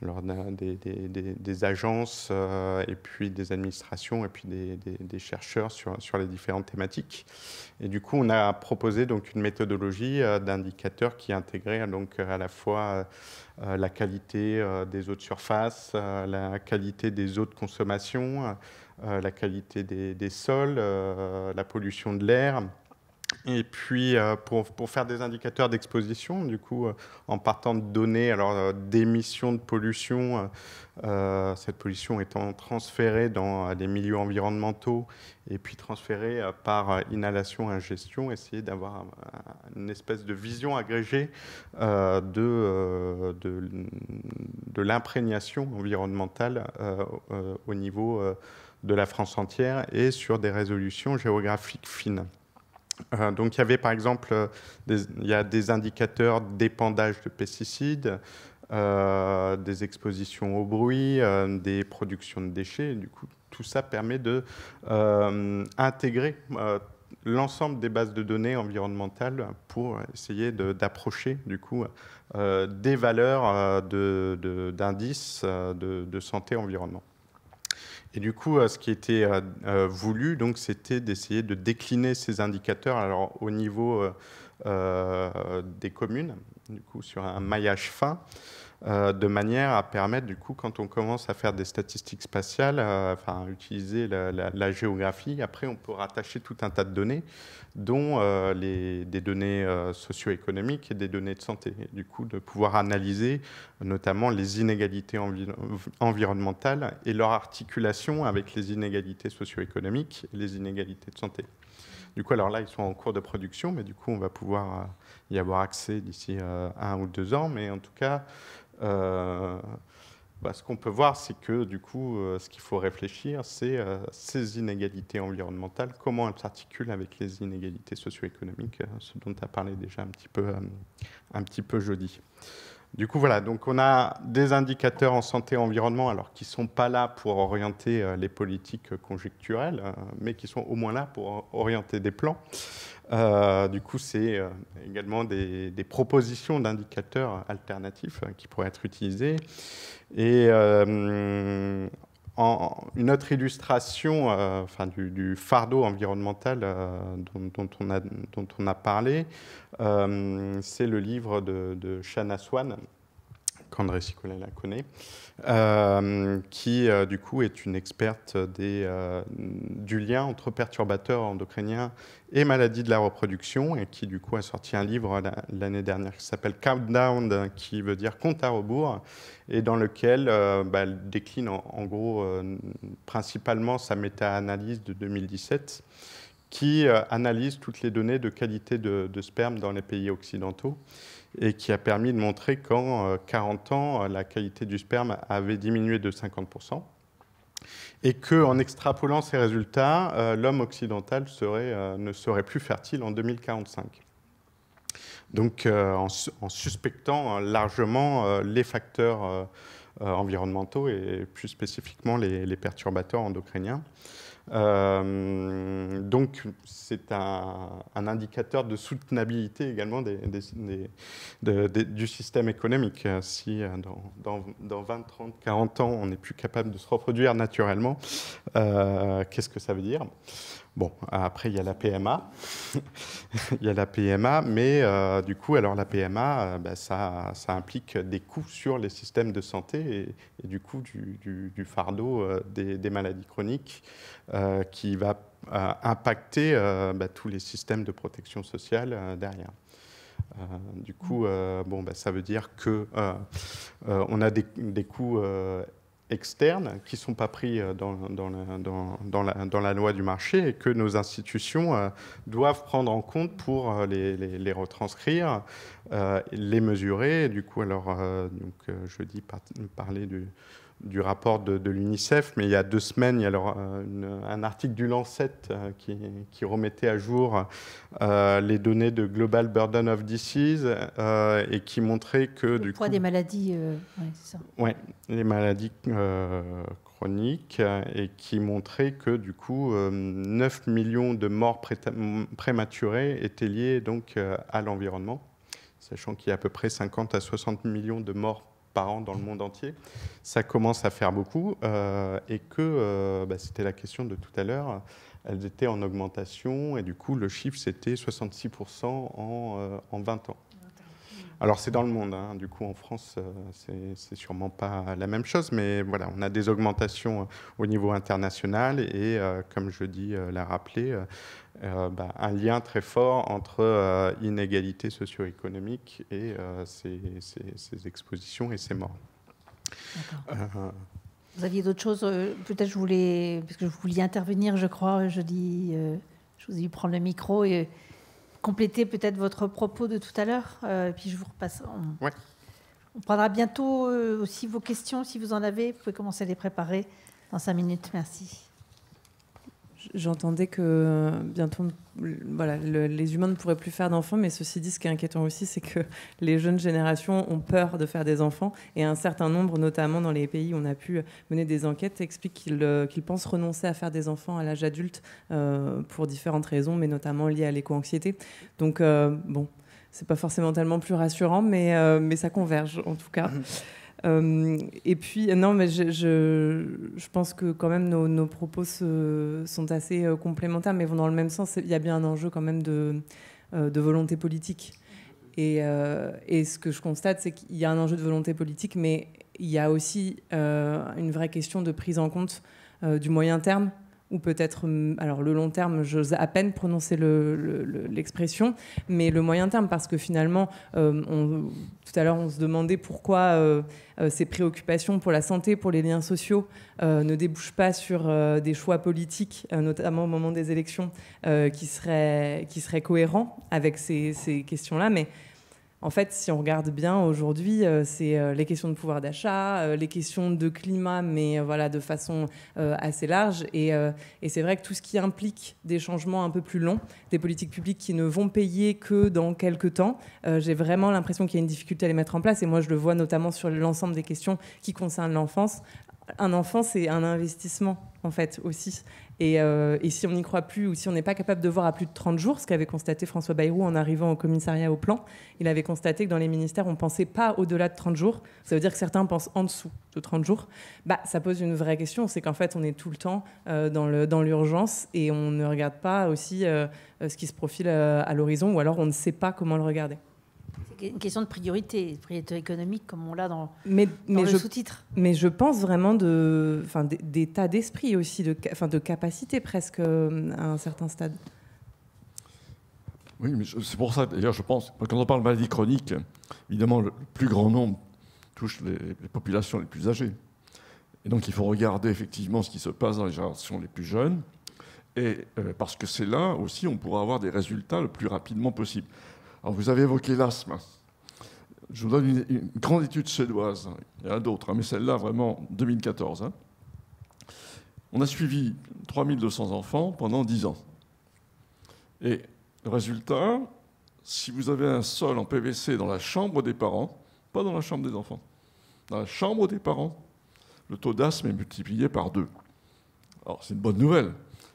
[SPEAKER 6] des agences, et puis des administrations, et puis des chercheurs sur les différentes thématiques. Et du coup, on a proposé donc une méthodologie d'indicateurs qui intégrait donc à la fois la qualité des eaux de surface, la qualité des eaux de consommation, la qualité des sols, la pollution de l'air. Et puis, pour faire des indicateurs d'exposition, du coup, en partant de données d'émissions de pollution, cette pollution étant transférée dans les milieux environnementaux et puis transférée par inhalation-ingestion, essayer d'avoir une espèce de vision agrégée de l'imprégnation environnementale au niveau de la France entière et sur des résolutions géographiques fines. Donc il y avait par exemple il y a des indicateurs d'épandage de pesticides, des expositions au bruit, des productions de déchets. Du coup, tout ça permet de intégrer l'ensemble des bases de données environnementales pour essayer d'approcher du coup des valeurs d'indices de santé environnement. Et du coup, ce qui était voulu, donc, c'était d'essayer de décliner ces indicateurs alors, au niveau des communes, du coup, sur un maillage fin, de manière à permettre, du coup, quand on commence à faire des statistiques spatiales, utiliser la géographie, après, on peut rattacher tout un tas de données, dont des données socio-économiques et des données de santé. Et du coup, de pouvoir analyser notamment les inégalités environnementales et leur articulation avec les inégalités socio-économiques et les inégalités de santé. Du coup, alors là, ils sont en cours de production, mais du coup, on va pouvoir y avoir accès d'ici 1 ou 2 ans. Mais en tout cas, ce qu'on peut voir, c'est que du coup, ce qu'il faut réfléchir, c'est ces inégalités environnementales, comment elles s'articulent avec les inégalités socio-économiques, ce dont tu as parlé déjà un petit peu jeudi. Du coup, voilà, donc on a des indicateurs en santé-environnement, alors qui ne sont pas là pour orienter les politiques conjecturelles, mais qui sont au moins là pour orienter des plans. Du coup, c'est également des propositions d'indicateurs alternatifs qui pourraient être utilisés. Et une autre illustration du fardeau environnemental dont on a parlé, c'est le livre de Shanna Swan, qu'André Sicolet la connaît, qui du coup est une experte du lien entre perturbateurs endocriniens et maladies de la reproduction, et qui du coup a sorti un livre l'année dernière qui s'appelle Countdown, qui veut dire compte à rebours, et dans lequel elle décline en gros principalement sa méta-analyse de 2017, qui analyse toutes les données de qualité de sperme dans les pays occidentaux, et qui a permis de montrer qu'en 40 ans, la qualité du sperme avait diminué de 50%, et qu'en extrapolant ces résultats, l'homme occidental ne serait plus fertile en 2045. Donc, en suspectant largement les facteurs environnementaux, et plus spécifiquement les perturbateurs endocriniens. Donc, c'est un indicateur de soutenabilité également du système économique. Si dans 20, 30, 40 ans, on n'est plus capable de se reproduire naturellement, qu'est-ce que ça veut dire ? Bon, après, il y a la PMA. Il y a la PMA, mais du coup, alors la PMA, ça implique des coûts sur les systèmes de santé et du coup, du fardeau des maladies chroniques qui va impacter tous les systèmes de protection sociale derrière. Du coup, ça veut dire qu'on a des coûts externes qui ne sont pas pris dans la loi du marché et que nos institutions doivent prendre en compte pour les retranscrire, les mesurer. Et du coup, alors, je dis parler du rapport de l'UNICEF, mais il y a 2 semaines, il y a un article du Lancet qui remettait à jour les données de Global Burden of Disease et qui montrait que
[SPEAKER 3] le poids des maladies, c'est ça.
[SPEAKER 6] Ouais, les maladies chroniques et qui montrait que du coup 9 millions de morts prématurées étaient liées donc à l'environnement, sachant qu'il y a à peu près 50 à 60 millions de morts par an dans le monde entier. Ça commence à faire beaucoup et que c'était la question de tout à l'heure, elles étaient en augmentation et du coup le chiffre c'était 66% en 20 ans. Alors c'est dans le monde, hein. Du coup en France c'est sûrement pas la même chose, mais voilà, on a des augmentations au niveau international et comme je l'ai rappelé, un lien très fort entre inégalités socio-économiques et ces expositions et ces morts.
[SPEAKER 3] Vous aviez d'autres choses, peut-être parce que vous vouliez intervenir, je crois, je vous ai vu prendre le micro et compléter peut-être votre propos de tout à l'heure, puis je vous repasse. On prendra bientôt aussi vos questions, si vous en avez. Vous pouvez commencer à les préparer dans 5 minutes. Merci.
[SPEAKER 4] J'entendais que bientôt, les humains ne pourraient plus faire d'enfants, mais ceci dit, ce qui est inquiétant aussi, c'est que les jeunes générations ont peur de faire des enfants, et un certain nombre, notamment dans les pays où on a pu mener des enquêtes, expliquent qu'ils pensent renoncer à faire des enfants à l'âge adulte pour différentes raisons, mais notamment liées à l'éco-anxiété. Donc, c'est pas forcément tellement plus rassurant, mais ça converge en tout cas. Et puis, non, mais je pense que quand même nos propos sont assez complémentaires, mais vont dans le même sens. Il y a bien un enjeu quand même de volonté politique. Et ce que je constate, c'est qu'il y a un enjeu de volonté politique, mais il y a aussi une vraie question de prise en compte du moyen terme, ou peut-être, alors le long terme, j'ose à peine prononcer l'expression, mais le moyen terme, parce que finalement, tout à l'heure, on se demandait pourquoi ces préoccupations pour la santé, pour les liens sociaux, ne débouchent pas sur des choix politiques, notamment au moment des élections, qui seraient cohérents avec ces questions-là. Mais en fait, si on regarde bien aujourd'hui, c'est les questions de pouvoir d'achat, les questions de climat, mais de façon assez large. Et c'est vrai que tout ce qui implique des changements un peu plus longs, des politiques publiques qui ne vont payer que dans quelques temps, j'ai vraiment l'impression qu'il y a une difficulté à les mettre en place. Et moi, je le vois notamment sur l'ensemble des questions qui concernent l'enfance. Un enfant, c'est un investissement, en fait, aussi. Et si on n'y croit plus, ou si on n'est pas capable de voir à plus de 30 jours, ce qu'avait constaté François Bayrou en arrivant au commissariat au plan, il avait constaté que dans les ministères, on ne pensait pas au-delà de 30 jours. Ça veut dire que certains pensent en dessous de 30 jours. Ça pose une vraie question, c'est qu'en fait, on est tout le temps dans l'urgence et on ne regarde pas aussi ce qui se profile à l'horizon, ou alors on ne sait pas comment le regarder.
[SPEAKER 3] C'est une question de priorité économique, comme on l'a dans
[SPEAKER 4] le
[SPEAKER 3] sous-titre.
[SPEAKER 4] Mais je pense vraiment d'état d'esprit aussi, de capacité presque à un certain stade.
[SPEAKER 5] Oui, mais c'est pour ça, d'ailleurs, je pense, quand on parle de maladie chronique, évidemment, le plus grand nombre touche les populations les plus âgées. Et donc, il faut regarder effectivement ce qui se passe dans les générations les plus jeunes, et parce que c'est là aussi on pourra avoir des résultats le plus rapidement possible. Alors, vous avez évoqué l'asthme. Je vous donne une grande étude suédoise. Il y en a d'autres, mais celle-là, vraiment, 2014. On a suivi 3200 enfants pendant 10 ans. Et le résultat, si vous avez un sol en PVC dans la chambre des parents, pas dans la chambre des enfants, dans la chambre des parents, le taux d'asthme est multiplié par 2. Alors, c'est une bonne nouvelle.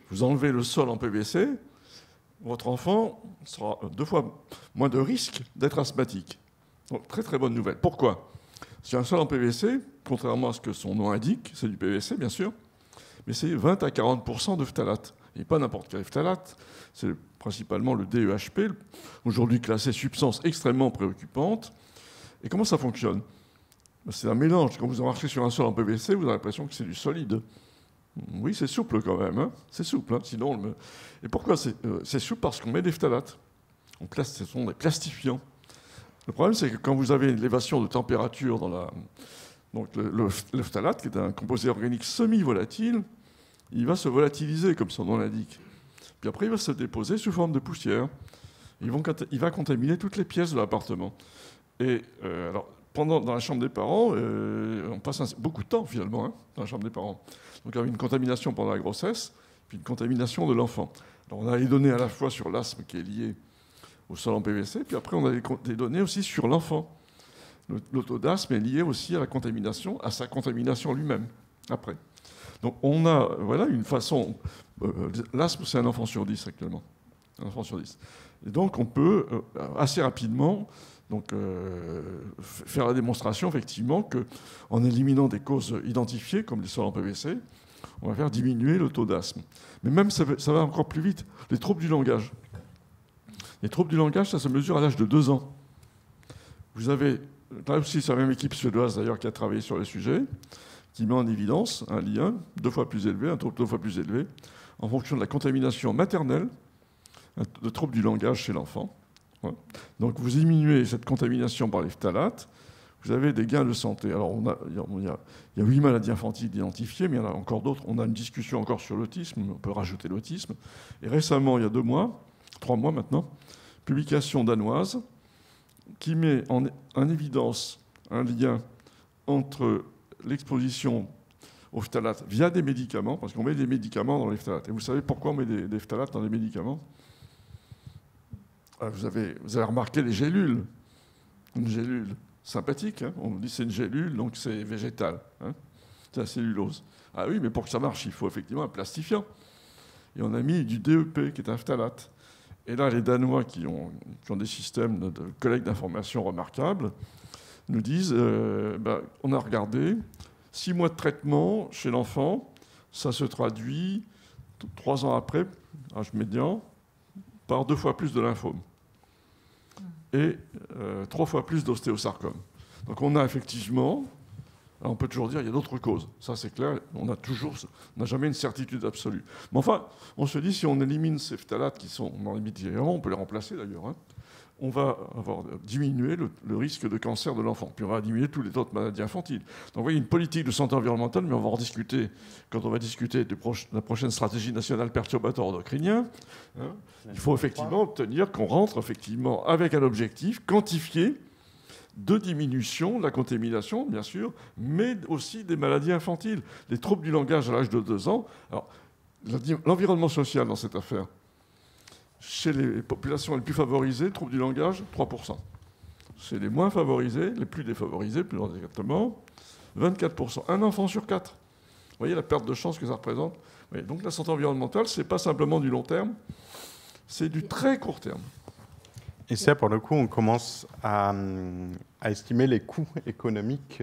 [SPEAKER 5] Vous enlevez le sol en PVC, votre enfant sera 2 fois moins de risque d'être asthmatique. Donc, très très bonne nouvelle. Pourquoi? C'est un sol en PVC, contrairement à ce que son nom indique, c'est du PVC bien sûr, mais c'est 20 à 40% de phtalate. Et pas n'importe quel phtalate, c'est principalement le DEHP, aujourd'hui classé substance extrêmement préoccupante. Et comment ça fonctionne? C'est un mélange. Quand vous marchez sur un sol en PVC, vous avez l'impression que c'est du solide. Oui, c'est souple quand même. Hein, c'est souple. Hein, sinon, Et pourquoi c'est souple? Parce qu'on met des phtalates. Donc là, ce sont des plastifiants. Le problème, c'est que quand vous avez une élévation de température dans la... Donc le phtalate, qui est un composé organique semi-volatile, il va se volatiliser, comme son nom l'indique. Puis après, il va se déposer sous forme de poussière. Il va contaminer toutes les pièces de l'appartement. Et alors, dans la chambre des parents, on passe beaucoup de temps, finalement, hein, dans la chambre des parents. Donc, il y a une contamination pendant la grossesse, puis une contamination de l'enfant. Alors, on a les données à la fois sur l'asthme qui est lié au sol en PVC, puis après, on a des données aussi sur l'enfant. Le taux d'asthme est lié aussi à la contamination, à sa contamination lui-même, après. Donc, on a une façon... l'asthme, c'est un enfant sur 10 actuellement. Un enfant sur 10. Et donc, on peut assez rapidement faire la démonstration, effectivement, qu'en éliminant des causes identifiées, comme les sols en PVC, on va faire diminuer le taux d'asthme. Mais même, ça va encore plus vite. Les troubles du langage. Les troubles du langage, ça se mesure à l'âge de 2 ans. Vous avez, là aussi, c'est la même équipe suédoise, d'ailleurs, qui a travaillé sur le sujet, qui met en évidence un lien 2 fois plus élevé, un taux 2 fois plus élevé, en fonction de la contamination maternelle, de troubles du langage chez l'enfant. Voilà. Donc vous diminuez cette contamination par les phtalates, vous avez des gains de santé. Alors il y a 8 maladies infantiles identifiées, mais il y en a encore d'autres. On a une discussion encore sur l'autisme, on peut rajouter l'autisme. Et récemment, il y a 3 mois maintenant, publication danoise qui met en évidence un lien entre l'exposition aux phtalates via des médicaments, parce qu'on met des médicaments dans les phtalates. Et vous savez pourquoi on met des phtalates dans les médicaments? Vous avez remarqué les gélules. Une gélule sympathique, hein, on dit c'est une gélule, donc c'est végétal. Hein, c'est la cellulose. Ah oui, mais pour que ça marche, il faut effectivement un plastifiant. Et on a mis du DEP, qui est un phtalate. Et là, les Danois, qui ont des systèmes de collecte d'informations remarquables, nous disent, on a regardé, 6 mois de traitement chez l'enfant, ça se traduit 3 ans après, âge médian, par 2 fois plus de lymphome et 3 fois plus d'ostéosarcome. Donc on a effectivement, alors on peut toujours dire qu'il y a d'autres causes, ça c'est clair, on n'a jamais une certitude absolue. Mais enfin, on se dit si on élimine ces phtalates qui sont dans les médicaments, on peut les remplacer d'ailleurs, hein, on va diminuer le risque de cancer de l'enfant. Puis on va diminuer toutes les autres maladies infantiles. Donc vous voyez, une politique de santé environnementale, mais on va en discuter quand on va discuter de la prochaine stratégie nationale perturbateur endocrinien. Hein. Il faut effectivement obtenir qu'on rentre effectivement avec un objectif quantifié de diminution de la contamination, bien sûr, mais aussi des maladies infantiles. Les troubles du langage à l'âge de 2 ans. Alors, l'environnement social dans cette affaire, chez les populations les plus favorisées, troubles du langage, 3%. Chez les moins favorisés, les plus défavorisés, plus exactement, 24%. Un enfant sur 4. Vous voyez la perte de chance que ça représente. Oui, donc la santé environnementale, ce n'est pas simplement du long terme, c'est du très court terme.
[SPEAKER 6] Et ça, pour le coup, on commence à estimer les coûts économiques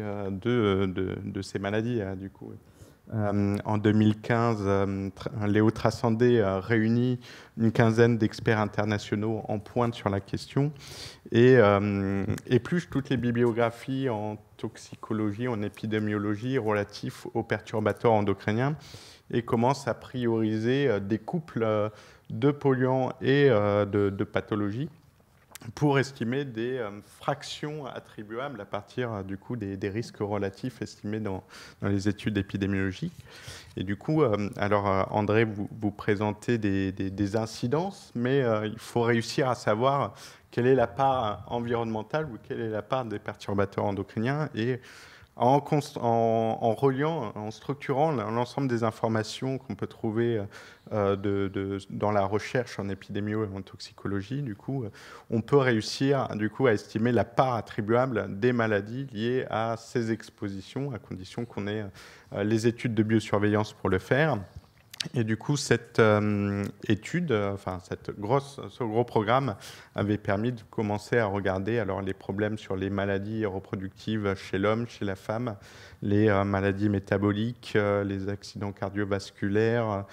[SPEAKER 6] de ces maladies, du coup. En 2015, Léo Trassandé réunit une quinzaine d'experts internationaux en pointe sur la question et épluche toutes les bibliographies en toxicologie, en épidémiologie relatifs aux perturbateurs endocriniens et commence à prioriser des couples de polluants et de pathologies pour estimer des fractions attribuables à partir du coup des risques relatifs estimés dans les études épidémiologiques. Et du coup, alors André, vous présentez des incidences, mais il faut réussir à savoir quelle est la part environnementale ou quelle est la part des perturbateurs endocriniens et en reliant, en structurant l'ensemble des informations qu'on peut trouver dans la recherche en épidémio et en toxicologie, du coup, on peut réussir du coup, à estimer la part attribuable des maladies liées à ces expositions, à condition qu'on ait les études de biosurveillance pour le faire. Et du coup, cette étude, ce gros programme avait permis de commencer à regarder alors, les problèmes sur les maladies reproductives chez l'homme, chez la femme, les maladies métaboliques, les accidents cardiovasculaires,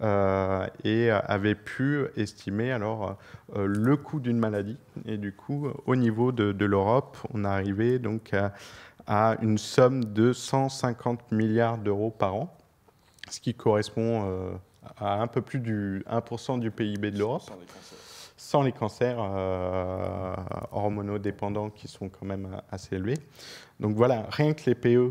[SPEAKER 6] et avait pu estimer alors, le coût d'une maladie. Et du coup, au niveau de l'Europe, on est arrivé donc à une somme de 150 milliards d'euros par an, ce qui correspond à un peu plus du 1% du PIB de l'Europe, sans les cancers hormonodépendants qui sont quand même assez élevés. Donc voilà, rien que les PE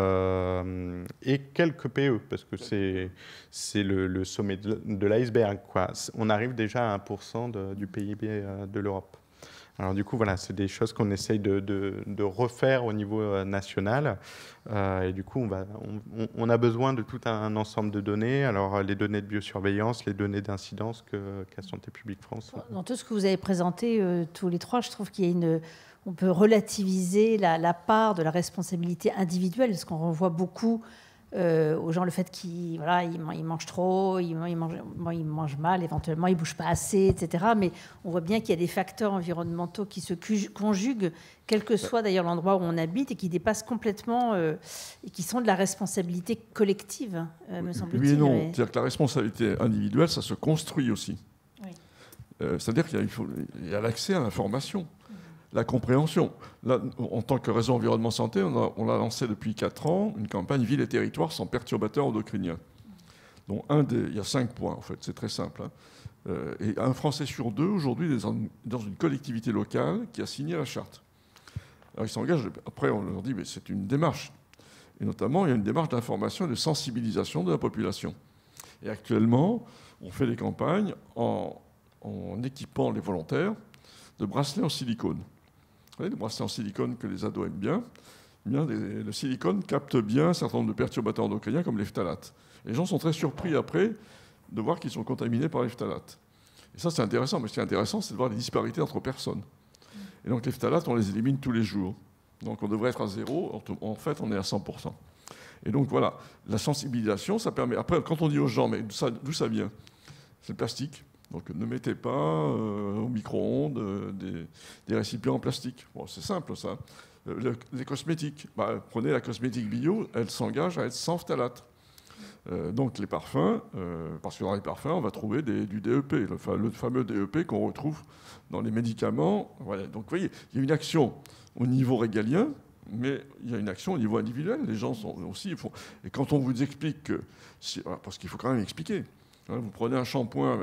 [SPEAKER 6] et quelques PE, parce que c'est le sommet de l'iceberg, quoi. On arrive déjà à 1% du PIB de l'Europe. Alors du coup, voilà, c'est des choses qu'on essaye de refaire au niveau national. Et du coup, on a besoin de tout un ensemble de données. Alors les données de biosurveillance, les données d'incidence qu'a Santé publique France.
[SPEAKER 3] Dans tout ce que vous avez présenté tous les trois, je trouve qu'il y a on peut relativiser la part de la responsabilité individuelle, parce qu'on renvoie beaucoup aux gens le fait qu'ils mangent trop, ils mangent mal, éventuellement ils ne bougent pas assez, etc. Mais on voit bien qu'il y a des facteurs environnementaux qui se conjuguent, quel que soit d'ailleurs l'endroit où on habite, et qui dépassent complètement, et qui sont de la responsabilité collective, me semble-t-il.
[SPEAKER 5] Oui et non. C'est-à-dire que la responsabilité individuelle, ça se construit aussi.
[SPEAKER 3] Oui.
[SPEAKER 5] C'est-à-dire qu'il y a l'accès à l'information. La compréhension. Là, en tant que réseau environnement santé, on a lancé depuis 4 ans une campagne Ville et territoire sans perturbateurs endocriniens. Donc il y a 5 points, en fait, c'est très simple. Hein. Et un Français sur 2, aujourd'hui, est dans une collectivité locale qui a signé la charte. Alors ils s'engagent, après on leur dit, mais c'est une démarche. Et notamment, il y a une démarche d'information et de sensibilisation de la population. Et actuellement, on fait des campagnes en équipant les volontaires de bracelets en silicone. Vous voyez, les bracelets en silicone que les ados aiment bien. Le silicone capte bien un certain nombre de perturbateurs endocriniens comme les phtalates. Les gens sont très surpris après de voir qu'ils sont contaminés par les phtalates. Et ça, c'est intéressant. Mais ce qui est intéressant, c'est de voir les disparités entre personnes. Et donc, les phtalates, on les élimine tous les jours. Donc, on devrait être à 0. En fait, on est à 100%. Et donc, voilà. La sensibilisation, ça permet... Après, quand on dit aux gens, mais d'où ça vient? C'est le plastique. Donc ne mettez pas au micro-ondes des récipients en plastique. Bon, c'est simple ça. Les cosmétiques. Prenez la cosmétique bio, elle s'engage à être sans phtalates. Donc les parfums, parce que dans les parfums, on va trouver du DEP, le fameux DEP qu'on retrouve dans les médicaments. Voilà. Donc vous voyez, il y a une action au niveau régalien, mais il y a une action au niveau individuel. Les gens sont aussi... Et quand on vous explique que... Parce qu'il faut quand même expliquer. Vous prenez un shampoing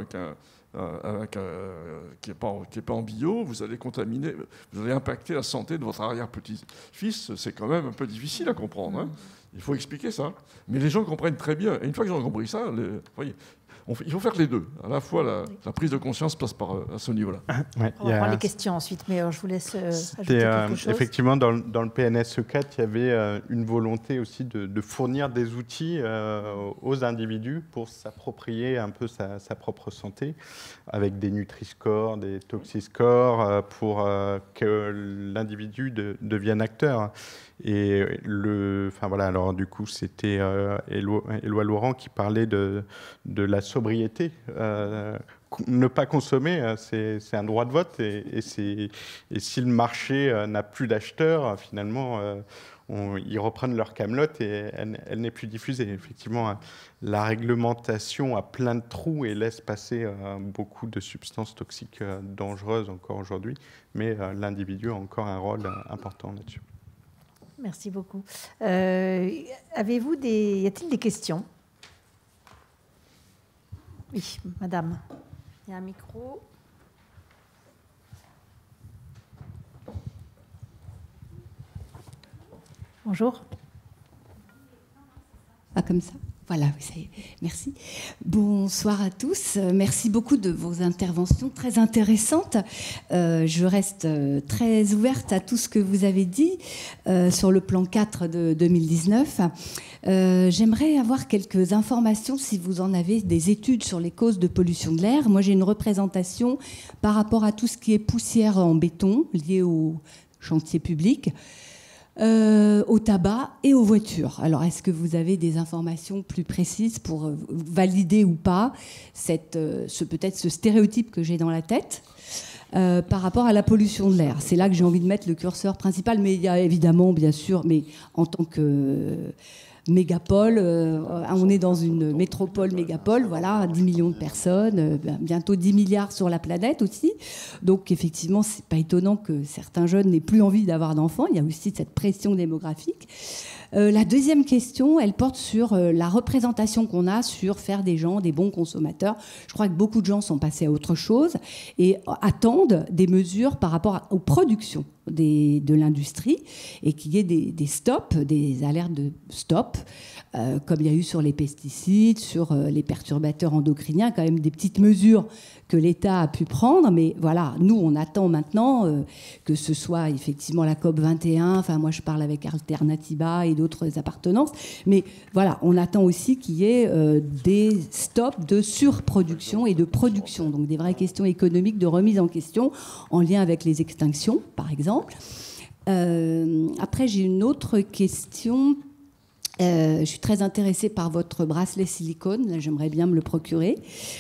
[SPEAKER 5] qui n'est pas en bio, vous allez contaminer, vous allez impacter la santé de votre arrière-petit-fils. C'est quand même un peu difficile à comprendre. Hein. Il faut expliquer ça. Mais les gens comprennent très bien. Et une fois qu'ils ont compris ça, voyez, il faut faire les deux. À la fois, la prise de conscience passe à ce niveau-là.
[SPEAKER 3] Ouais, on va prendre les questions ensuite, mais je vous laisse ajouter quelque chose.
[SPEAKER 6] Effectivement, dans le PNSE 4, il y avait une volonté aussi de fournir des outils aux individus pour s'approprier un peu sa propre santé, avec des Nutri-Score, des Toxi-Score, pour que l'individu devienne acteur. Et alors du coup, c'était Éloi Laurent qui parlait de la sobriété. Ne pas consommer, c'est un droit de vote. Et si le marché n'a plus d'acheteurs, finalement, ils reprennent leur camelote et elle n'est plus diffusée. Effectivement, la réglementation a plein de trous et laisse passer beaucoup de substances toxiques dangereuses encore aujourd'hui. Mais l'individu a encore un rôle important là-dessus.
[SPEAKER 3] Merci beaucoup. Y a-t-il des questions? Oui, madame. Il y a un micro. Bonjour.
[SPEAKER 7] Pas comme ça. Voilà, ça y est. Merci. Bonsoir à tous. Merci beaucoup de vos interventions très intéressantes. Je reste très ouverte à tout ce que vous avez dit sur le plan 4 de 2019. J'aimerais avoir quelques informations, si vous en avez, des études sur les causes de pollution de l'air. Moi, j'ai une représentation par rapport à tout ce qui est poussière en béton liée au chantier public. au tabac et aux voitures. Alors, est-ce que vous avez des informations plus précises pour valider ou pas peut-être ce stéréotype que j'ai dans la tête par rapport à la pollution de l'air? C'est là que j'ai envie de mettre le curseur principal, mais il y a évidemment, bien sûr, mais en tant que mégapole, on est dans une métropole mégapole, voilà, 10 millions de personnes, bientôt 10 milliards sur la planète aussi. Donc effectivement, c'est pas étonnant que certains jeunes n'aient plus envie d'avoir d'enfants. Il y a aussi cette pression démographique. La deuxième question, elle porte sur la représentation qu'on a sur faire des gens des bons consommateurs. Je crois que beaucoup de gens sont passés à autre chose et attendent des mesures par rapport aux productions de l'industrie et qu'il y ait des stops, des alertes de stop, comme il y a eu sur les pesticides, sur les perturbateurs endocriniens, quand même des petites mesures que l'État a pu prendre. Mais voilà, nous, on attend maintenant que ce soit effectivement la COP 21, enfin moi je parle avec Alternativa et d'autres appartenances, mais voilà, on attend aussi qu'il y ait des stops de surproduction et de production, donc des vraies questions économiques de remise en question en lien avec les extinctions, par exemple. Après, j'ai une autre question. Je suis très intéressée par votre bracelet silicone. Là, j'aimerais bien me le procurer.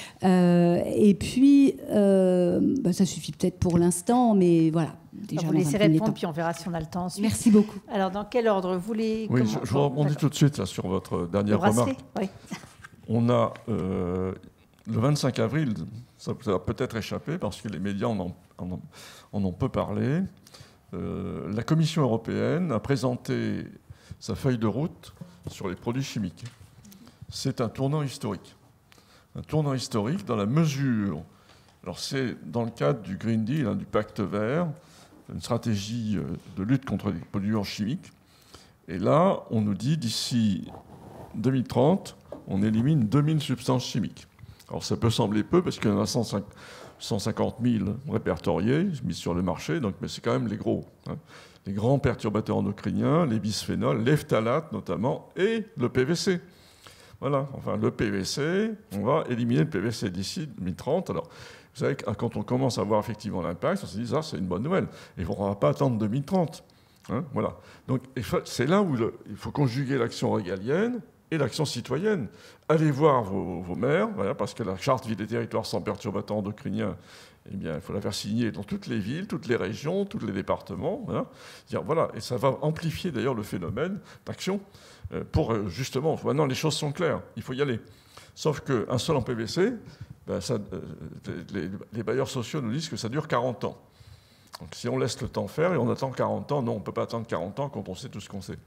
[SPEAKER 7] Et puis, ça suffit peut-être pour l'instant, mais voilà.
[SPEAKER 3] Déjà, vous laissez répondre, puis on verra si on a le temps ensuite.
[SPEAKER 7] Merci beaucoup.
[SPEAKER 3] Alors, dans quel ordre vous voulez...
[SPEAKER 5] Oui, je rebondis tout de suite là, sur votre dernière remarque.
[SPEAKER 3] Oui.
[SPEAKER 5] On a le 25 avril, ça vous a peut-être échappé parce que les médias en ont peu parlé. La Commission européenne a présenté sa feuille de route sur les produits chimiques. C'est un tournant historique. Un tournant historique dans la mesure... Alors c'est dans le cadre du Green Deal, du Pacte vert, une stratégie de lutte contre les polluants chimiques. Et là, on nous dit d'ici 2030, on élimine 2000 substances chimiques. Alors ça peut sembler peu parce qu'il y en a 150 000 répertoriés, mis sur le marché, donc, mais c'est quand même les gros. Hein. Les grands perturbateurs endocriniens, les bisphénols, les phtalates notamment, et le PVC. Voilà, enfin le PVC, on va éliminer le PVC d'ici 2030. Alors, vous savez, quand on commence à voir effectivement l'impact, on se dit, ça c'est une bonne nouvelle. Et on ne va pas attendre 2030. Hein, voilà. Donc c'est là où il faut conjuguer l'action régalienne et l'action citoyenne. Allez voir vos maires, voilà, parce que la charte Ville et territoires sans perturbateurs endocriniens, eh bien, il faut la faire signer dans toutes les villes, toutes les régions, tous les départements. Voilà. Voilà. Et ça va amplifier d'ailleurs le phénomène d'action pour justement, maintenant les choses sont claires, il faut y aller. Sauf qu'un sol en PVC, ben les bailleurs sociaux nous disent que ça dure 40 ans. Donc si on laisse le temps faire et on attend 40 ans, non, on ne peut pas attendre 40 ans quand on sait tout ce qu'on sait.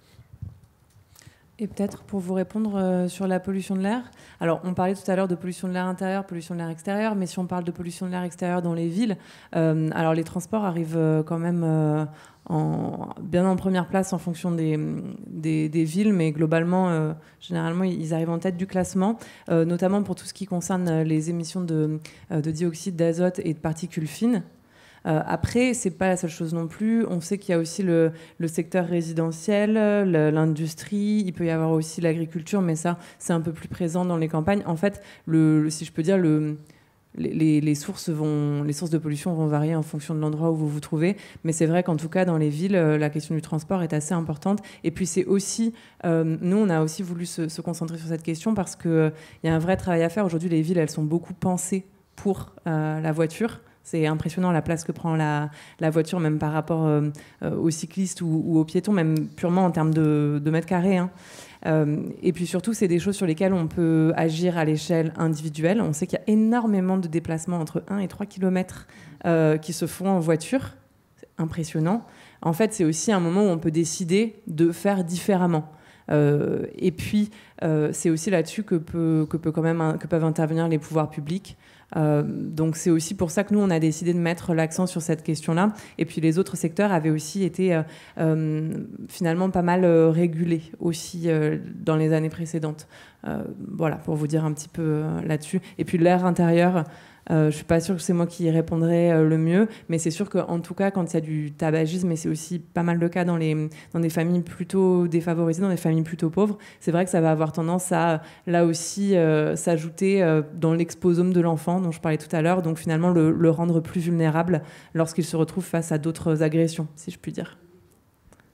[SPEAKER 4] Et peut-être pour vous répondre sur la pollution de l'air. Alors, on parlait tout à l'heure de pollution de l'air intérieur, pollution de l'air extérieur, mais si on parle de pollution de l'air extérieur dans les villes, alors les transports arrivent quand même bien en première place en fonction des villes, mais globalement, généralement, ils arrivent en tête du classement, notamment pour tout ce qui concerne les émissions de dioxyde d'azote et de particules fines. Après, c'est pas la seule chose non plus. On sait qu'il y a aussi le secteur résidentiel, l'industrie, il peut y avoir aussi l'agriculture, mais ça, c'est un peu plus présent dans les campagnes. En fait, si je peux dire, les sources de pollution vont varier en fonction de l'endroit où vous vous trouvez, mais c'est vrai qu'en tout cas, dans les villes, la question du transport est assez importante. Et puis, c'est aussi... nous, on a aussi voulu se concentrer sur cette question parce qu'il y a un vrai travail à faire. Aujourd'hui, les villes, elles sont beaucoup pensées pour la voiture. C'est impressionnant la place que prend la voiture, même par rapport aux cyclistes ou aux piétons, même purement en termes de mètres carrés. Hein. Et puis surtout, c'est des choses sur lesquelles on peut agir à l'échelle individuelle. On sait qu'il y a énormément de déplacements entre 1 et 3 km qui se font en voiture. C'est impressionnant. En fait, c'est aussi un moment où on peut décider de faire différemment. Et puis, c'est aussi là-dessus que peuvent intervenir les pouvoirs publics. Donc c'est aussi pour ça que nous on a décidé de mettre l'accent sur cette question-là. Et puis les autres secteurs avaient aussi été finalement pas mal régulés aussi dans les années précédentes. Voilà, pour vous dire un petit peu là-dessus. Et puis l'air intérieur, je suis pas sûre que c'est moi qui y répondrai le mieux, mais c'est sûr qu'en tout cas, quand il y a du tabagisme, et c'est aussi pas mal le cas dans des familles plutôt défavorisées, dans des familles plutôt pauvres, c'est vrai que ça va avoir tendance à, là aussi, s'ajouter dans l'exposome de l'enfant, dont je parlais tout à l'heure, donc finalement le rendre plus vulnérable lorsqu'il se retrouve face à d'autres agressions, si je puis dire.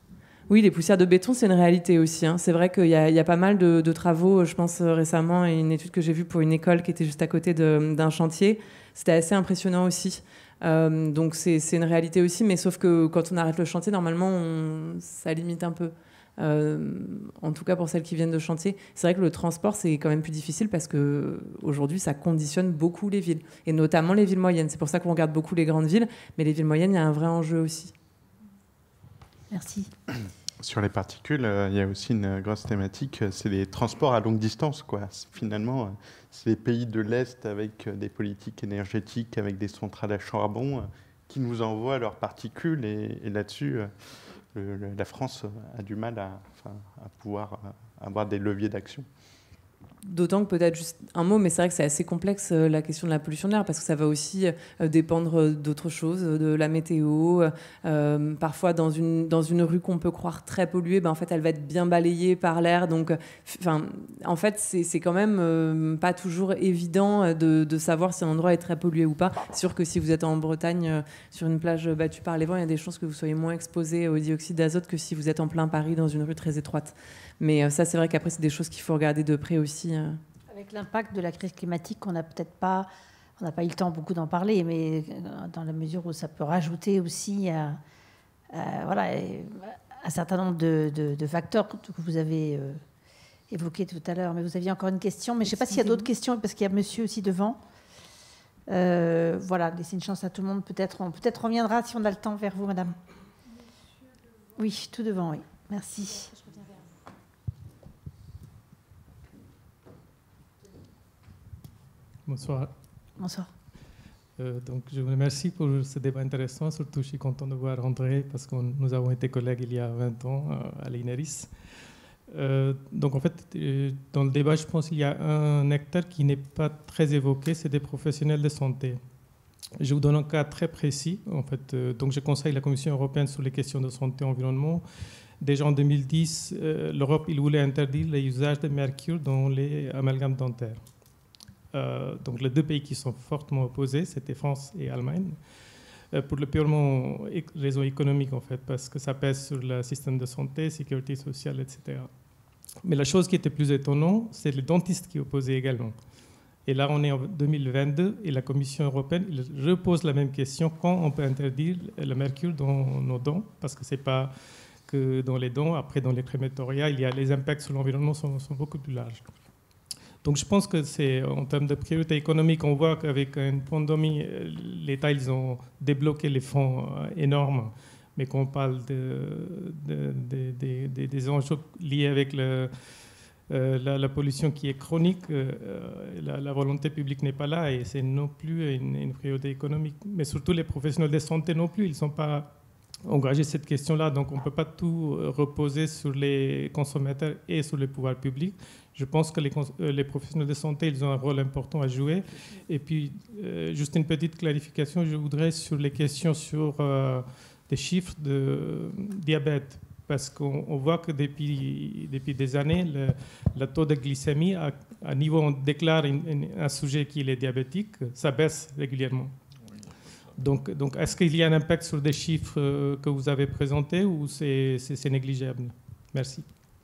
[SPEAKER 4] Oui, les poussières de béton, c'est une réalité aussi. Hein. C'est vrai qu'il y a pas mal de travaux. Je pense récemment à une étude que j'ai vue pour une école qui était juste à côté d'un chantier. C'était assez impressionnant aussi. Donc c'est une réalité aussi, mais sauf que quand on arrête le chantier, normalement, ça limite un peu. En tout cas pour celles qui viennent de chantier. C'est vrai que le transport, c'est quand même plus difficile parce qu'aujourd'hui, ça conditionne beaucoup les villes, et notamment les villes moyennes. C'est pour ça qu'on regarde beaucoup les grandes villes, mais les villes moyennes, il y a un vrai enjeu aussi.
[SPEAKER 3] Merci.
[SPEAKER 6] Sur les particules, il y a aussi une grosse thématique, c'est les transports à longue distance, quoi. Finalement, c'est les pays de l'Est avec des politiques énergétiques, avec des centrales à charbon, qui nous envoient leurs particules. Et là-dessus, la France a du mal à pouvoir avoir des leviers d'action.
[SPEAKER 4] D'autant que peut-être juste un mot, mais c'est vrai que c'est assez complexe la question de la pollution de l'air, parce que ça va aussi dépendre d'autres choses, de la météo. Parfois, dans une rue qu'on peut croire très polluée, en fait, elle va être bien balayée par l'air. Donc, en fait, c'est quand même pas toujours évident de savoir si un endroit est très pollué ou pas. C'est sûr que si vous êtes en Bretagne, sur une plage battue par les vents, il y a des chances que vous soyez moins exposé au dioxyde d'azote que si vous êtes en plein Paris, dans une rue très étroite. Mais ça, c'est vrai qu'après, c'est des choses qu'il faut regarder de près aussi.
[SPEAKER 3] Avec l'impact de la crise climatique, on n'a pas eu le temps beaucoup d'en parler, mais dans la mesure où ça peut rajouter aussi un certain nombre de facteurs que vous avez évoqués tout à l'heure. Mais vous aviez encore une question, mais je ne sais pas s'il y a d'autres questions, parce qu'il y a monsieur aussi devant. Voilà, laissez une chance à tout le monde. Peut-être on reviendra, si on a le temps, vers vous, madame. Oui, tout devant, oui. Merci.
[SPEAKER 8] Bonsoir.
[SPEAKER 3] Bonsoir.
[SPEAKER 8] Donc, je vous remercie pour ce débat intéressant. Surtout, je suis content de voir André parce que nous avons été collègues il y a 20 ans à l'INERIS. Donc, en fait, dans le débat, je pense qu'il y a un acteur qui n'est pas très évoqué, c'est des professionnels de santé. Je vous donne un cas très précis. En fait, donc, je conseille la Commission européenne sur les questions de santé et environnement. Déjà en 2010, l'Europe voulait interdire l'usage de mercure dans les amalgames dentaires. Donc les deux pays qui sont fortement opposés, c'était France et Allemagne, pour le purement raison économique en fait, parce que ça pèse sur le système de santé, sécurité sociale, etc. Mais la chose qui était plus étonnante, c'est les dentistes qui opposaient également. Et là, on est en 2022 et la Commission européenne repose la même question, quand on peut interdire le mercure dans nos dents, parce que c'est pas que dans les dents, après dans les crématorias, les impacts sur l'environnement sont beaucoup plus larges. Donc je pense que c'est en termes de priorité économique, on voit qu'avec une pandémie, l'État, ils ont débloqué les fonds énormes, mais quand on parle des enjeux liés avec la pollution qui est chronique, la volonté publique n'est pas là et c'est non plus une priorité économique. Mais surtout les professionnels de santé non plus, ils ne sont pas engagés sur cette question-là, donc on ne peut pas tout reposer sur les consommateurs et sur les pouvoirs publics. Je pense que les professionnels de santé, ils ont un rôle important à jouer. Et puis, juste une petite clarification, je voudrais sur les questions sur des chiffres de diabète. Parce qu'on voit que depuis des années, le taux de glycémie, à niveau on déclare un sujet qui est diabétique, ça baisse régulièrement. Donc est-ce qu'il y a un impact sur des chiffres que vous avez présentés ou c'est négligeable? Merci.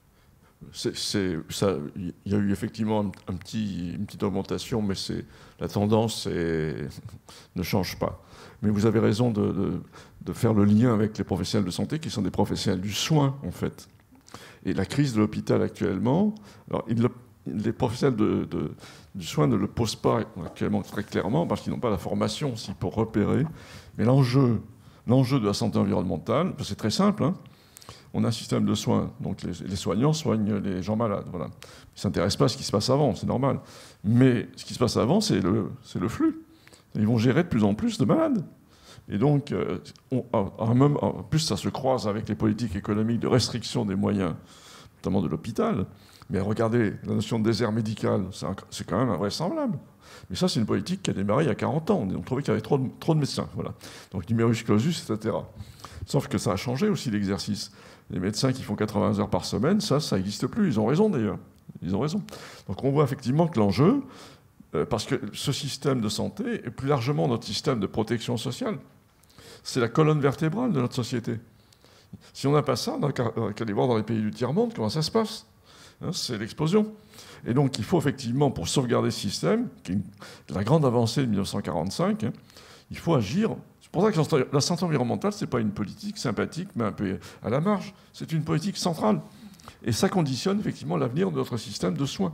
[SPEAKER 5] Il y a eu effectivement une petite augmentation, mais la tendance ne change pas. Mais vous avez raison de faire le lien avec les professionnels de santé, qui sont des professionnels du soin, en fait. Et la crise de l'hôpital actuellement, alors, les professionnels du soin ne le posent pas actuellement très clairement, parce qu'ils n'ont pas la formation aussi pour repérer. Mais l'enjeu de la santé environnementale, c'est très simple, hein. On a un système de soins, donc les soignants soignent les gens malades. Voilà. Ils ne s'intéressent pas à ce qui se passe avant, c'est normal. Mais ce qui se passe avant, c'est le flux. Ils vont gérer de plus en plus de malades. Et donc, en plus, ça se croise avec les politiques économiques de restriction des moyens, notamment de l'hôpital. Mais regardez, la notion de désert médical, c'est quand même invraisemblable. Mais ça, c'est une politique qui a démarré il y a 40 ans. On trouvait qu'il y avait trop de médecins. Voilà. Donc, numerus clausus, etc. Sauf que ça a changé aussi l'exercice. Les médecins qui font 80 heures par semaine, ça n'existe plus. Ils ont raison d'ailleurs. Ils ont raison. Donc on voit effectivement que l'enjeu, parce que ce système de santé, et plus largement notre système de protection sociale, c'est la colonne vertébrale de notre société. Si on n'a pas ça, on n'a qu'à aller voir dans les pays du tiers-monde comment ça se passe. Hein, c'est l'explosion. Et donc il faut effectivement, pour sauvegarder ce système, qui est la grande avancée de 1945, hein, il faut agir. C'est pour ça que la santé environnementale, ce n'est pas une politique sympathique, mais un peu à la marge. C'est une politique centrale. Et ça conditionne effectivement l'avenir de notre système de soins.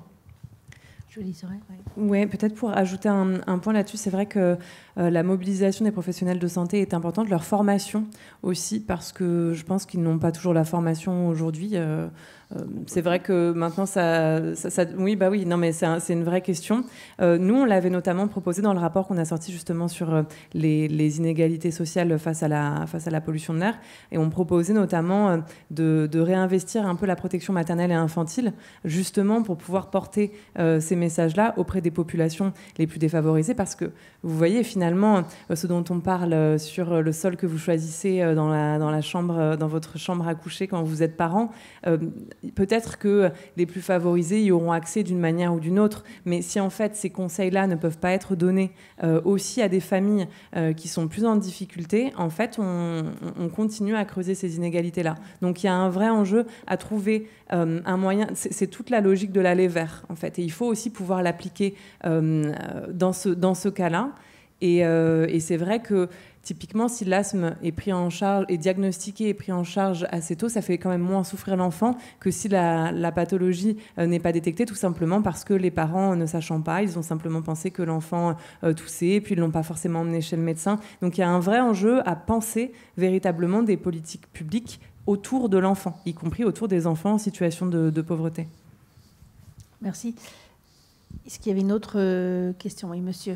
[SPEAKER 4] Oui, peut-être pour ajouter un point là-dessus, c'est vrai que la mobilisation des professionnels de santé est importante, leur formation aussi, parce que je pense qu'ils n'ont pas toujours la formation aujourd'hui. C'est vrai que maintenant, oui, bah oui, non, mais c'est une vraie question. Nous, on l'avait notamment proposé dans le rapport qu'on a sorti justement sur les inégalités sociales face à la pollution de l'air, et on proposait notamment de réinvestir un peu la protection maternelle et infantile, justement pour pouvoir porter ces messages-là auprès des populations les plus défavorisées, parce que vous voyez finalement ce dont on parle sur le sol que vous choisissez dans votre chambre à coucher quand vous êtes parent. Peut-être que les plus favorisés y auront accès d'une manière ou d'une autre, mais si en fait ces conseils-là ne peuvent pas être donnés aussi à des familles qui sont plus en difficulté, en fait on continue à creuser ces inégalités-là. Donc il y a un vrai enjeu à trouver un moyen, c'est toute la logique de l'aller vers en fait, et il faut aussi pouvoir l'appliquer dans ce cas-là. Et c'est vrai que typiquement, si l'asthme est pris en charge, est diagnostiqué et pris en charge assez tôt, ça fait quand même moins souffrir l'enfant que si la pathologie n'est pas détectée, tout simplement parce que les parents, ne sachant pas, ils ont simplement pensé que l'enfant toussait, puis ils ne l'ont pas forcément emmené chez le médecin. Donc il y a un vrai enjeu à penser véritablement des politiques publiques autour de l'enfant, y compris autour des enfants en situation de pauvreté.
[SPEAKER 3] Merci. Est-ce qu'il y avait une autre question? Oui, monsieur.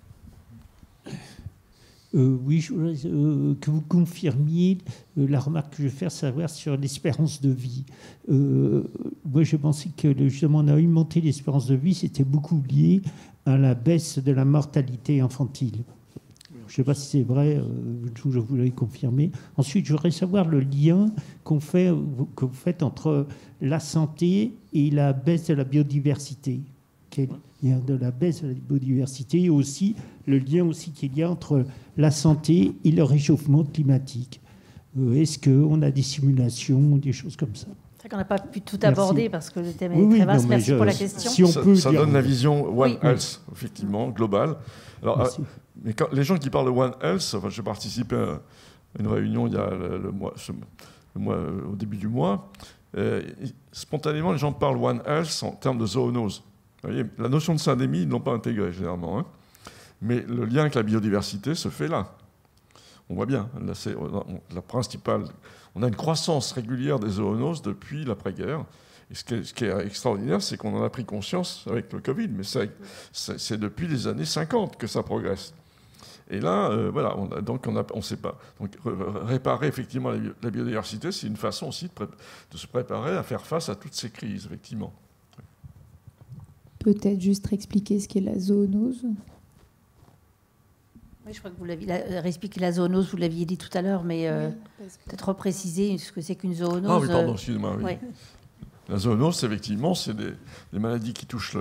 [SPEAKER 9] Oui, je voudrais que vous confirmiez la remarque que je vais faire, savoir sur l'espérance de vie. Moi, je pensais que justement, on a augmenté l'espérance de vie, c'était beaucoup lié à la baisse de la mortalité infantile. Je ne sais pas si c'est vrai, je voulais confirmer. Ensuite, je voudrais savoir le lien que vous faites entre la santé et la baisse de la biodiversité. Quel lien de la baisse de la biodiversité, et aussi le lien aussi qu'il y a entre la santé et le réchauffement climatique. Est-ce qu'on a des simulations, des choses comme ça?
[SPEAKER 3] C'est vrai qu'on n'a pas pu tout aborder parce que le thème est très vaste. Merci pour la question.
[SPEAKER 5] Si ça donne la vision One Health, effectivement, globale. Alors, mais quand, les gens qui parlent de One Health, enfin, j'ai participé à une réunion il y a au début du mois. Spontanément, les gens parlent One Health en termes de zoonose. Vous voyez, la notion de syndémie, ils ne l'ont pas intégrée généralement. Hein. Mais le lien avec la biodiversité se fait là. On voit bien. Là, c'est la principale. On a une croissance régulière des zoonoses depuis l'après-guerre. Et ce qui est extraordinaire, c'est qu'on en a pris conscience avec le Covid. Mais c'est depuis les années 50 que ça progresse. Et là, voilà, on ne sait pas. Donc, réparer effectivement la biodiversité, c'est une façon aussi de se préparer à faire face à toutes ces crises, effectivement.
[SPEAKER 1] Peut-être juste expliquer ce qu'est la zoonose.
[SPEAKER 3] Oui, je crois que vous l'aviez expliqué la zoonose, vous l'aviez dit tout à l'heure, mais peut-être repréciser ce que c'est qu'une zoonose.
[SPEAKER 5] Ah oui, pardon, excusez-moi. Oui. La zoonose, effectivement, c'est des maladies qui touchent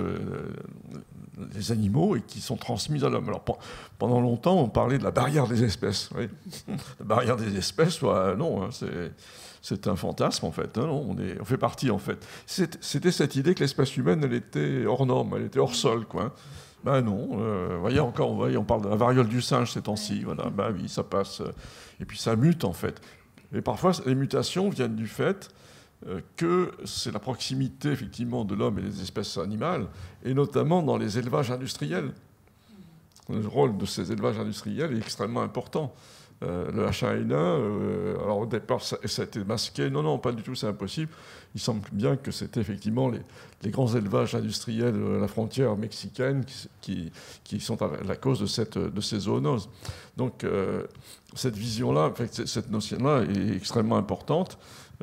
[SPEAKER 5] les animaux et qui sont transmises à l'homme. Alors, pendant longtemps, on parlait de la barrière des espèces. Oui. La barrière des espèces, non, hein, c'est un fantasme, en fait. Hein, non, on fait partie, en fait. C'était cette idée que l'espèce humaine, elle était hors norme, elle était hors sol, quoi. Hein. Ben non, voyez, on parle de la variole du singe ces temps-ci. Voilà, ben oui, ça passe. Et puis ça mute, en fait. Et parfois, les mutations viennent du fait que c'est la proximité, effectivement, de l'homme et des espèces animales, et notamment dans les élevages industriels. Le rôle de ces élevages industriels est extrêmement important. Le H1N1, alors au départ, ça a été masqué. Non, pas du tout, c'est impossible. Il semble bien que c'était effectivement les grands élevages industriels à la frontière mexicaine qui sont à la cause de ces zoonoses. Donc, cette vision-là, en fait, cette notion-là est extrêmement importante.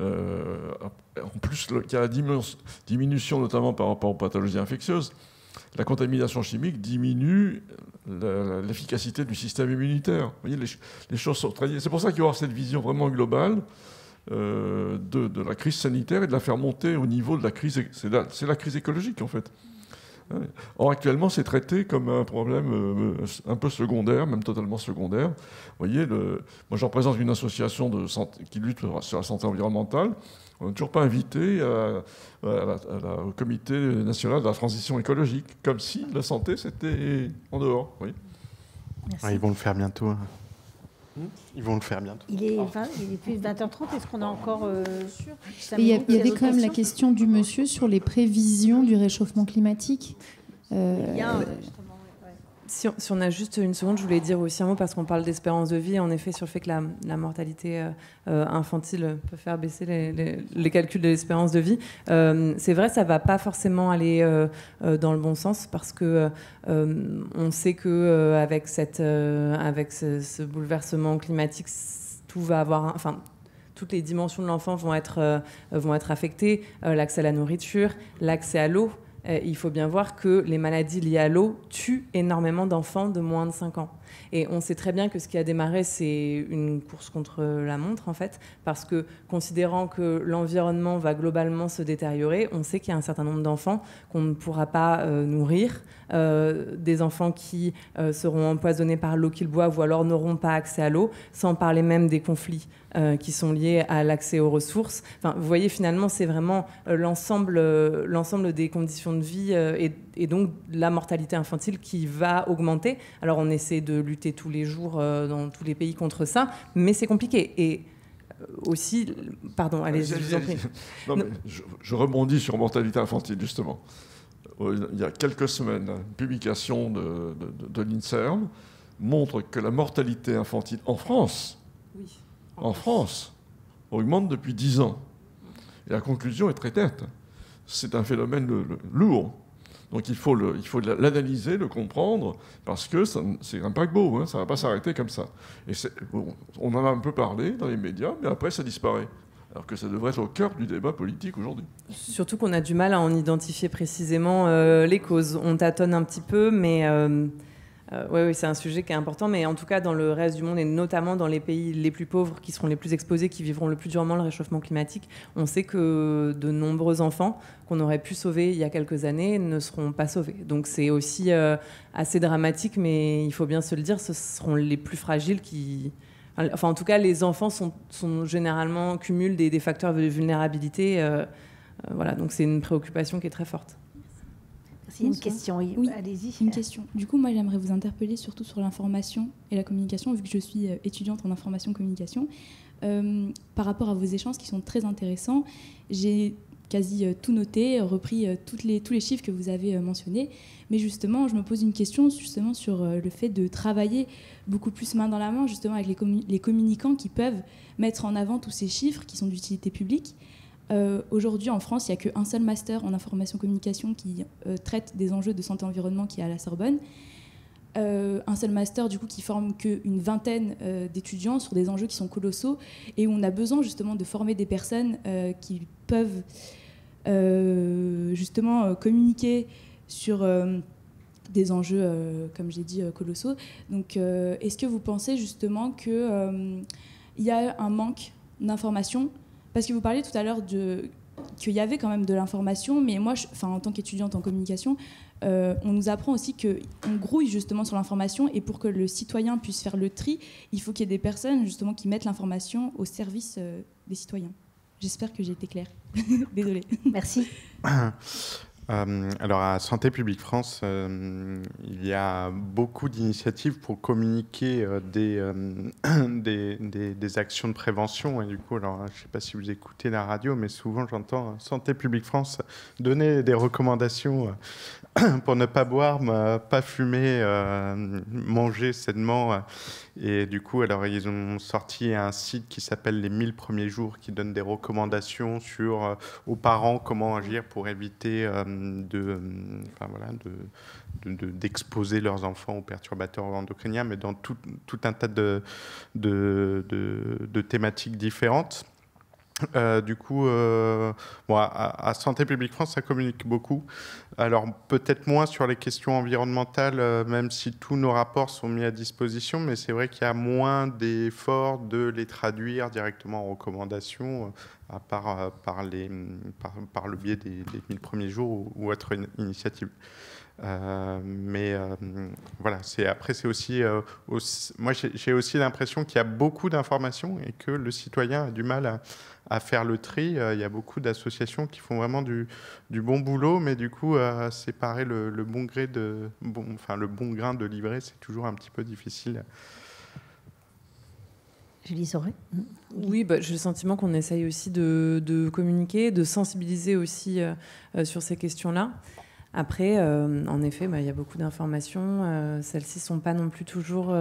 [SPEAKER 5] En plus, il y a la diminution, notamment par rapport aux pathologies infectieuses. La contamination chimique diminue l'efficacité du système immunitaire. Vous voyez, les choses sont très liées. C'est pour ça qu'il y aura cette vision vraiment globale de la crise sanitaire et de la faire monter au niveau de la crise. C'est la crise écologique, en fait. Or, actuellement, c'est traité comme un problème un peu secondaire, même totalement secondaire. Vous voyez, moi, je représente une association qui lutte sur la santé environnementale. On n'a toujours pas invité au Comité national de la transition écologique, comme si la santé, c'était en dehors. Oui.
[SPEAKER 6] Ils vont le faire bientôt. Ils vont le faire bientôt.
[SPEAKER 3] Il est plus de 20h30. Est-ce qu'on a encore...
[SPEAKER 1] Il y avait quand même la question du monsieur sur les prévisions du réchauffement climatique.
[SPEAKER 4] Si on a juste une seconde, je voulais dire aussi un mot parce qu'on parle d'espérance de vie, en effet, sur le fait que la mortalité infantile peut faire baisser les calculs de l'espérance de vie. C'est vrai, ça ne va pas forcément aller dans le bon sens parce que on sait qu'avec ce bouleversement climatique, tout va avoir... toutes les dimensions de l'enfant vont être affectées, l'accès à la nourriture, l'accès à l'eau. Il faut bien voir que les maladies liées à l'eau tuent énormément d'enfants de moins de 5 ans. Et on sait très bien que ce qui a démarré, c'est une course contre la montre, en fait, parce que, considérant que l'environnement va globalement se détériorer, on sait qu'il y a un certain nombre d'enfants qu'on ne pourra pas nourrir, des enfants qui seront empoisonnés par l'eau qu'ils boivent ou alors n'auront pas accès à l'eau, sans parler même des conflits qui sont liés à l'accès aux ressources. Enfin, vous voyez, finalement, c'est vraiment l'ensemble des conditions de vie et donc la mortalité infantile qui va augmenter. Alors, on essaie de lutter tous les jours dans tous les pays contre ça, mais c'est compliqué. Et aussi... Pardon, allez-y, je vous en prie.
[SPEAKER 5] Non, mais je rebondis sur mortalité infantile, justement. Il y a quelques semaines, une publication de l'INSERM montre que la mortalité infantile en France, augmente depuis 10 ans. Et la conclusion est très nette. C'est un phénomène lourd. Donc il faut l'analyser, le comprendre, parce que c'est un paquebot, hein, ça ne va pas s'arrêter comme ça. Et on en a un peu parlé dans les médias, mais après ça disparaît. Alors que ça devrait être au cœur du débat politique aujourd'hui.
[SPEAKER 4] Surtout qu'on a du mal à en identifier précisément les causes. On tâtonne un petit peu, mais oui, c'est un sujet qui est important. Mais en tout cas, dans le reste du monde, et notamment dans les pays les plus pauvres, qui seront les plus exposés, qui vivront le plus durement le réchauffement climatique, on sait que de nombreux enfants qu'on aurait pu sauver il y a quelques années ne seront pas sauvés. Donc c'est aussi assez dramatique, mais il faut bien se le dire, ce seront les plus fragiles qui... Enfin, en tout cas, les enfants sont généralement cumulent des facteurs de vulnérabilité. Voilà, donc c'est une préoccupation qui est très forte.
[SPEAKER 3] Merci. Une question,
[SPEAKER 10] oui,
[SPEAKER 3] allez-y.
[SPEAKER 10] Une question. Du coup, moi, j'aimerais vous interpeller surtout sur l'information et la communication, vu que je suis étudiante en information-communication. Par rapport à vos échanges qui sont très intéressants, j'ai quasi tout noté, repris tous les chiffres que vous avez mentionnés. Mais justement, je me pose une question justement sur le fait de travailler beaucoup plus main dans la main, justement avec les communicants qui peuvent mettre en avant tous ces chiffres qui sont d'utilité publique. Aujourd'hui, en France, il n'y a qu'un seul master en information-communication qui traite des enjeux de santé-environnement qui est à la Sorbonne. Un seul master du coup qui forme qu'une vingtaine d'étudiants sur des enjeux qui sont colossaux et où on a besoin justement de former des personnes qui peuvent justement communiquer sur des enjeux, comme j'ai dit, colossaux. Donc, est-ce que vous pensez justement qu'il y a un manque d'information? Parce que vous parliez tout à l'heure qu'il y avait quand même de l'information, mais moi, en tant qu'étudiante en communication, on nous apprend aussi qu'on grouille justement sur l'information et pour que le citoyen puisse faire le tri, il faut qu'il y ait des personnes justement qui mettent l'information au service des citoyens. J'espère que j'ai été claire. Désolée.
[SPEAKER 3] Merci.
[SPEAKER 6] Alors à Santé publique France, il y a beaucoup d'initiatives pour communiquer des actions de prévention. Et du coup, alors, je ne sais pas si vous écoutez la radio, mais souvent j'entends Santé publique France donner des recommandations pour ne pas boire, pas fumer, manger sainement. Et du coup, alors, ils ont sorti un site qui s'appelle Les 1000 premiers jours, qui donne des recommandations aux parents comment agir pour éviter d'exposer leurs enfants aux perturbateurs endocriniens, mais dans tout un tas de thématiques différentes. Du coup, bon, à Santé publique France, ça communique beaucoup. Alors, peut-être moins sur les questions environnementales, même si tous nos rapports sont mis à disposition, mais c'est vrai qu'il y a moins d'efforts de les traduire directement en recommandations, à part par le biais des 1000 premiers jours ou autre initiative. Mais voilà, après c'est aussi, moi j'ai aussi l'impression qu'il y a beaucoup d'informations et que le citoyen a du mal à faire le tri. Il y a beaucoup d'associations qui font vraiment du bon boulot, mais du coup séparer le bon grain de livret, c'est toujours un petit peu difficile.
[SPEAKER 3] Julie Soré.
[SPEAKER 4] Oui, j'ai le sentiment qu'on essaye aussi de communiquer, de sensibiliser aussi sur ces questions-là. Après, en effet, il y a beaucoup d'informations. Celles-ci ne sont pas non plus toujours...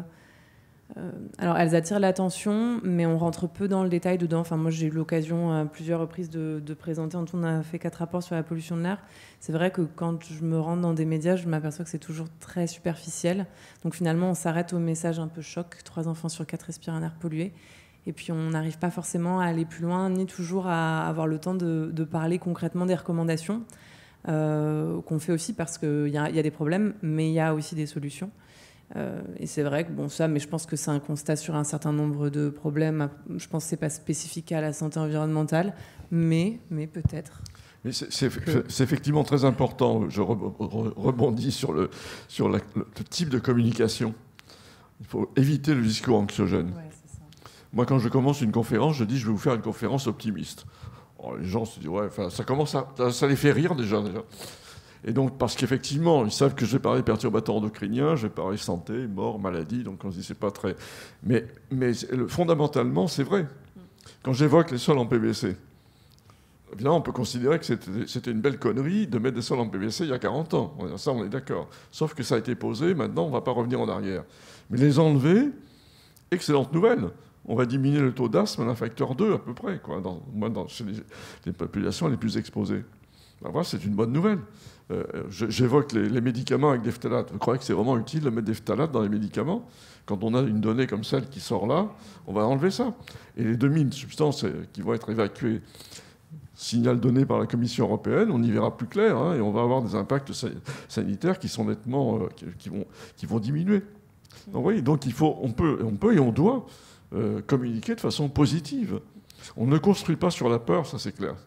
[SPEAKER 4] alors, elles attirent l'attention, mais on rentre peu dans le détail dedans. Enfin, moi, j'ai eu l'occasion à plusieurs reprises de présenter. En tout, on a fait 4 rapports sur la pollution de l'air. C'est vrai que quand je me rends dans des médias, je m'aperçois que c'est toujours très superficiel. Donc, finalement, on s'arrête au message un peu choc. 3 enfants sur 4 respirent un air pollué. Et puis, on n'arrive pas forcément à aller plus loin, ni toujours à avoir le temps de parler concrètement des recommandations. Qu'on fait aussi parce qu'il y a des problèmes, mais il y a aussi des solutions. Et c'est vrai que mais je pense que c'est un constat sur un certain nombre de problèmes. Je pense que c'est pas spécifique à la santé environnementale, mais peut-être.
[SPEAKER 5] Mais c'est effectivement très important. Je rebondis sur le type de communication. Il faut éviter le discours anxiogène.
[SPEAKER 4] Ouais, c'est ça.
[SPEAKER 5] Moi, quand je commence une conférence, je dis je vais vous faire une conférence optimiste. Alors, les gens se disent ça les fait rire déjà. Et donc, parce qu'effectivement, ils savent que je vais parler perturbateurs endocriniens, je vais parler santé, mort, maladie, donc on se dit c'est pas très... Mais fondamentalement, c'est vrai. Quand j'évoque les sols en PVC, évidemment, on peut considérer que c'était une belle connerie de mettre des sols en PVC il y a 40 ans. Ça, on est d'accord. Sauf que ça a été posé, maintenant, on ne va pas revenir en arrière. Mais les enlever, excellente nouvelle. On va diminuer le taux d'asthme d'un facteur 2 à peu près, quoi, chez les populations les plus exposées. Ben voilà, c'est une bonne nouvelle. J'évoque les médicaments avec des phtalates. Vous croyez que c'est vraiment utile de mettre des phtalates dans les médicaments? Quand on a une donnée comme celle qui sort là, on va enlever ça. Et les 2000 substances qui vont être évacuées, signal donné par la Commission européenne, on y verra plus clair, hein, et on va avoir des impacts sanitaires qui sont nettement, qui vont diminuer. Donc, oui, donc on peut et on doit communiquer de façon positive. On ne construit pas sur la peur, ça c'est clair.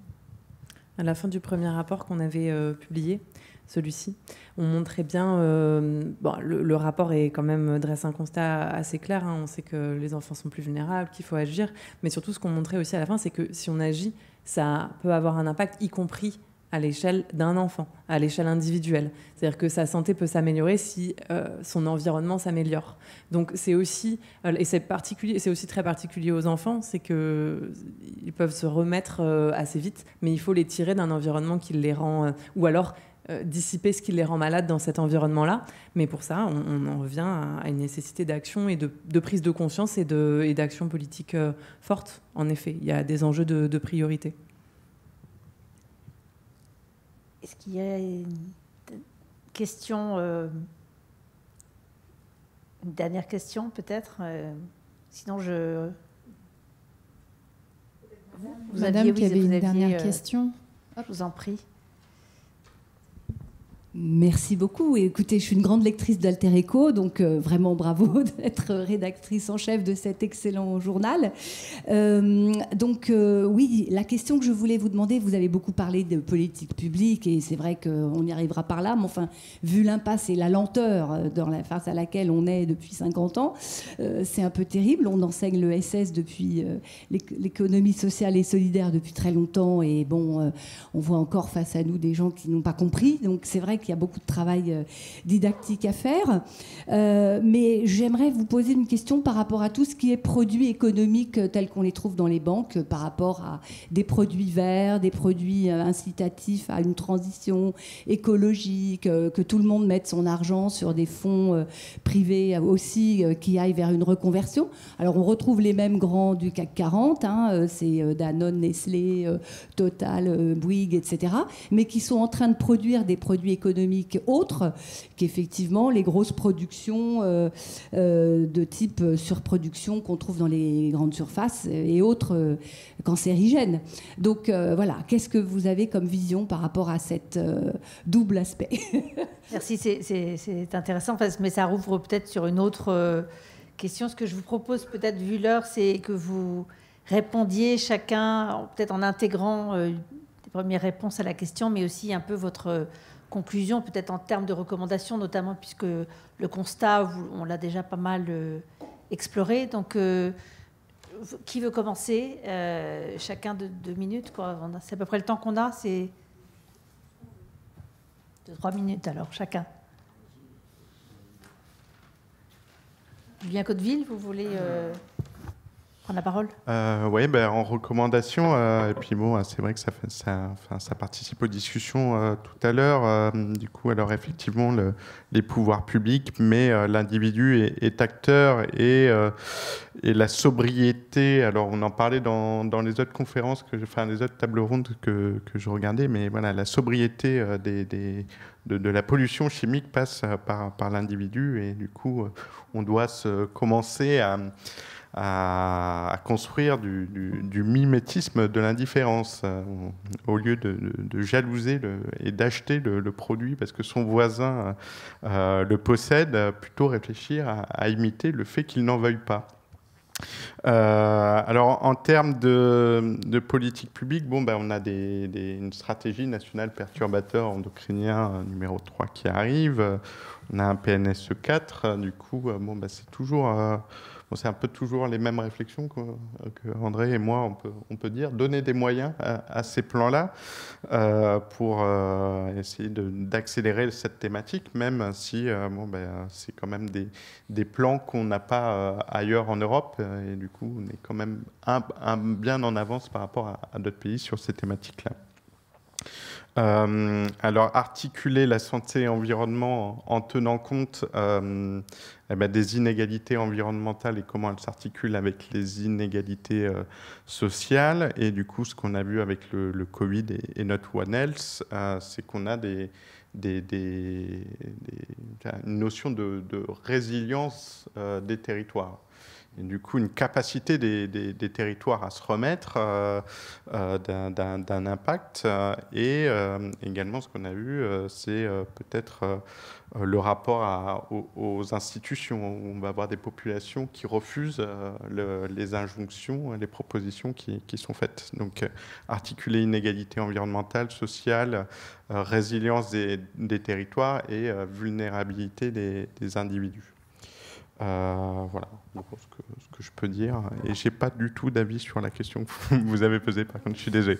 [SPEAKER 4] À la fin du premier rapport qu'on avait publié, celui-ci, on montrait bien... le rapport quand même dresse un constat assez clair. Hein. On sait que les enfants sont plus vulnérables, qu'il faut agir. Mais surtout, ce qu'on montrait aussi à la fin, c'est que si on agit, ça peut avoir un impact, y compris à l'échelle d'un enfant, à l'échelle individuelle. C'est-à-dire que sa santé peut s'améliorer si son environnement s'améliore. Donc c'est aussi, et c'est aussi très particulier aux enfants, c'est qu'ils peuvent se remettre assez vite, mais il faut les tirer d'un environnement qui les rend, ou alors dissiper ce qui les rend malades dans cet environnement-là. Mais pour ça, on en revient à une nécessité d'action et de prise de conscience et d'action politique forte. En effet, il y a des enjeux de priorité.
[SPEAKER 3] Est-ce qu'il y a une question, une dernière question peut-être sinon
[SPEAKER 1] Madame qui avait une dernière question.
[SPEAKER 3] Je vous en prie.
[SPEAKER 7] Merci beaucoup. Et écoutez, je suis une grande lectrice d'Alter Echo, donc vraiment bravo d'être rédactrice en chef de cet excellent journal. Oui, la question que je voulais vous demander, vous avez beaucoup parlé de politique publique et c'est vrai qu'on y arrivera par là, mais enfin, vu l'impasse et la lenteur face à laquelle on est depuis 50 ans, c'est un peu terrible. On enseigne le SS depuis l'économie sociale et solidaire depuis très longtemps et on voit encore face à nous des gens qui n'ont pas compris. Donc c'est vrai qu'il y a beaucoup de travail didactique à faire. Mais j'aimerais vous poser une question par rapport à tout ce qui est produits économiques tels qu'on les trouve dans les banques, par rapport à des produits verts, des produits incitatifs à une transition écologique, que tout le monde mette son argent sur des fonds privés aussi qui aillent vers une reconversion. Alors on retrouve les mêmes grands du CAC 40, c'est Danone, Nestlé, Total, Bouygues, etc., mais qui sont en train de produire des produits économiques économiques autres qu'effectivement les grosses productions de type surproduction qu'on trouve dans les grandes surfaces et autres cancérigènes. Donc voilà, qu'est-ce que vous avez comme vision par rapport à cet double aspect?
[SPEAKER 3] Merci, c'est intéressant, mais ça rouvre peut-être sur une autre question. Ce que je vous propose peut-être, vu l'heure, c'est que vous répondiez chacun, peut-être en intégrant des premières réponses à la question, mais aussi un peu votre conclusion, peut-être en termes de recommandations, notamment puisque le constat, on l'a déjà pas mal exploré. Donc, qui veut commencer? Chacun de 2 minutes, quoi. C'est à peu près le temps qu'on a, c'est 3 minutes, alors, chacun. Julien Cotteville, vous voulez prendre la parole?
[SPEAKER 6] Oui, en recommandation, et puis bon, c'est vrai que ça participe aux discussions tout à l'heure. Du coup, alors effectivement, les pouvoirs publics, mais l'individu est acteur et la sobriété. Alors, on en parlait dans les autres conférences, les autres tables rondes que je regardais, mais voilà, la sobriété de la pollution chimique passe par l'individu, et du coup, on doit commencer à construire du mimétisme de l'indifférence, au lieu de jalouser et d'acheter le produit parce que son voisin le possède, plutôt réfléchir à imiter le fait qu'il n'en veuille pas. Alors, en termes de politique publique, on a une stratégie nationale perturbateur endocrinien numéro 3 qui arrive. On a un PNSE 4. Du coup, c'est toujours... c'est un peu toujours les mêmes réflexions que André et moi, on peut dire. Donner des moyens à ces plans-là pour essayer d'accélérer cette thématique, même si c'est quand même des plans qu'on n'a pas ailleurs en Europe. Et du coup, on est quand même bien en avance par rapport à d'autres pays sur ces thématiques-là. Alors, articuler la santé et l'environnement en tenant compte des inégalités environnementales et comment elles s'articulent avec les inégalités sociales. Et du coup, ce qu'on a vu avec le Covid et notre One Health, c'est qu'on a une notion de résilience des territoires. Et du coup, une capacité des territoires à se remettre d'un impact. Et également, ce qu'on a vu, c'est peut-être le rapport aux institutions. On va avoir des populations qui refusent les injonctions, les propositions qui sont faites. Donc, articuler inégalité environnementale, sociale, résilience des territoires et vulnérabilité des individus. Voilà, ce que je peux dire. Et je n'ai pas du tout d'avis sur la question que vous avez posée, par contre, je suis désolé.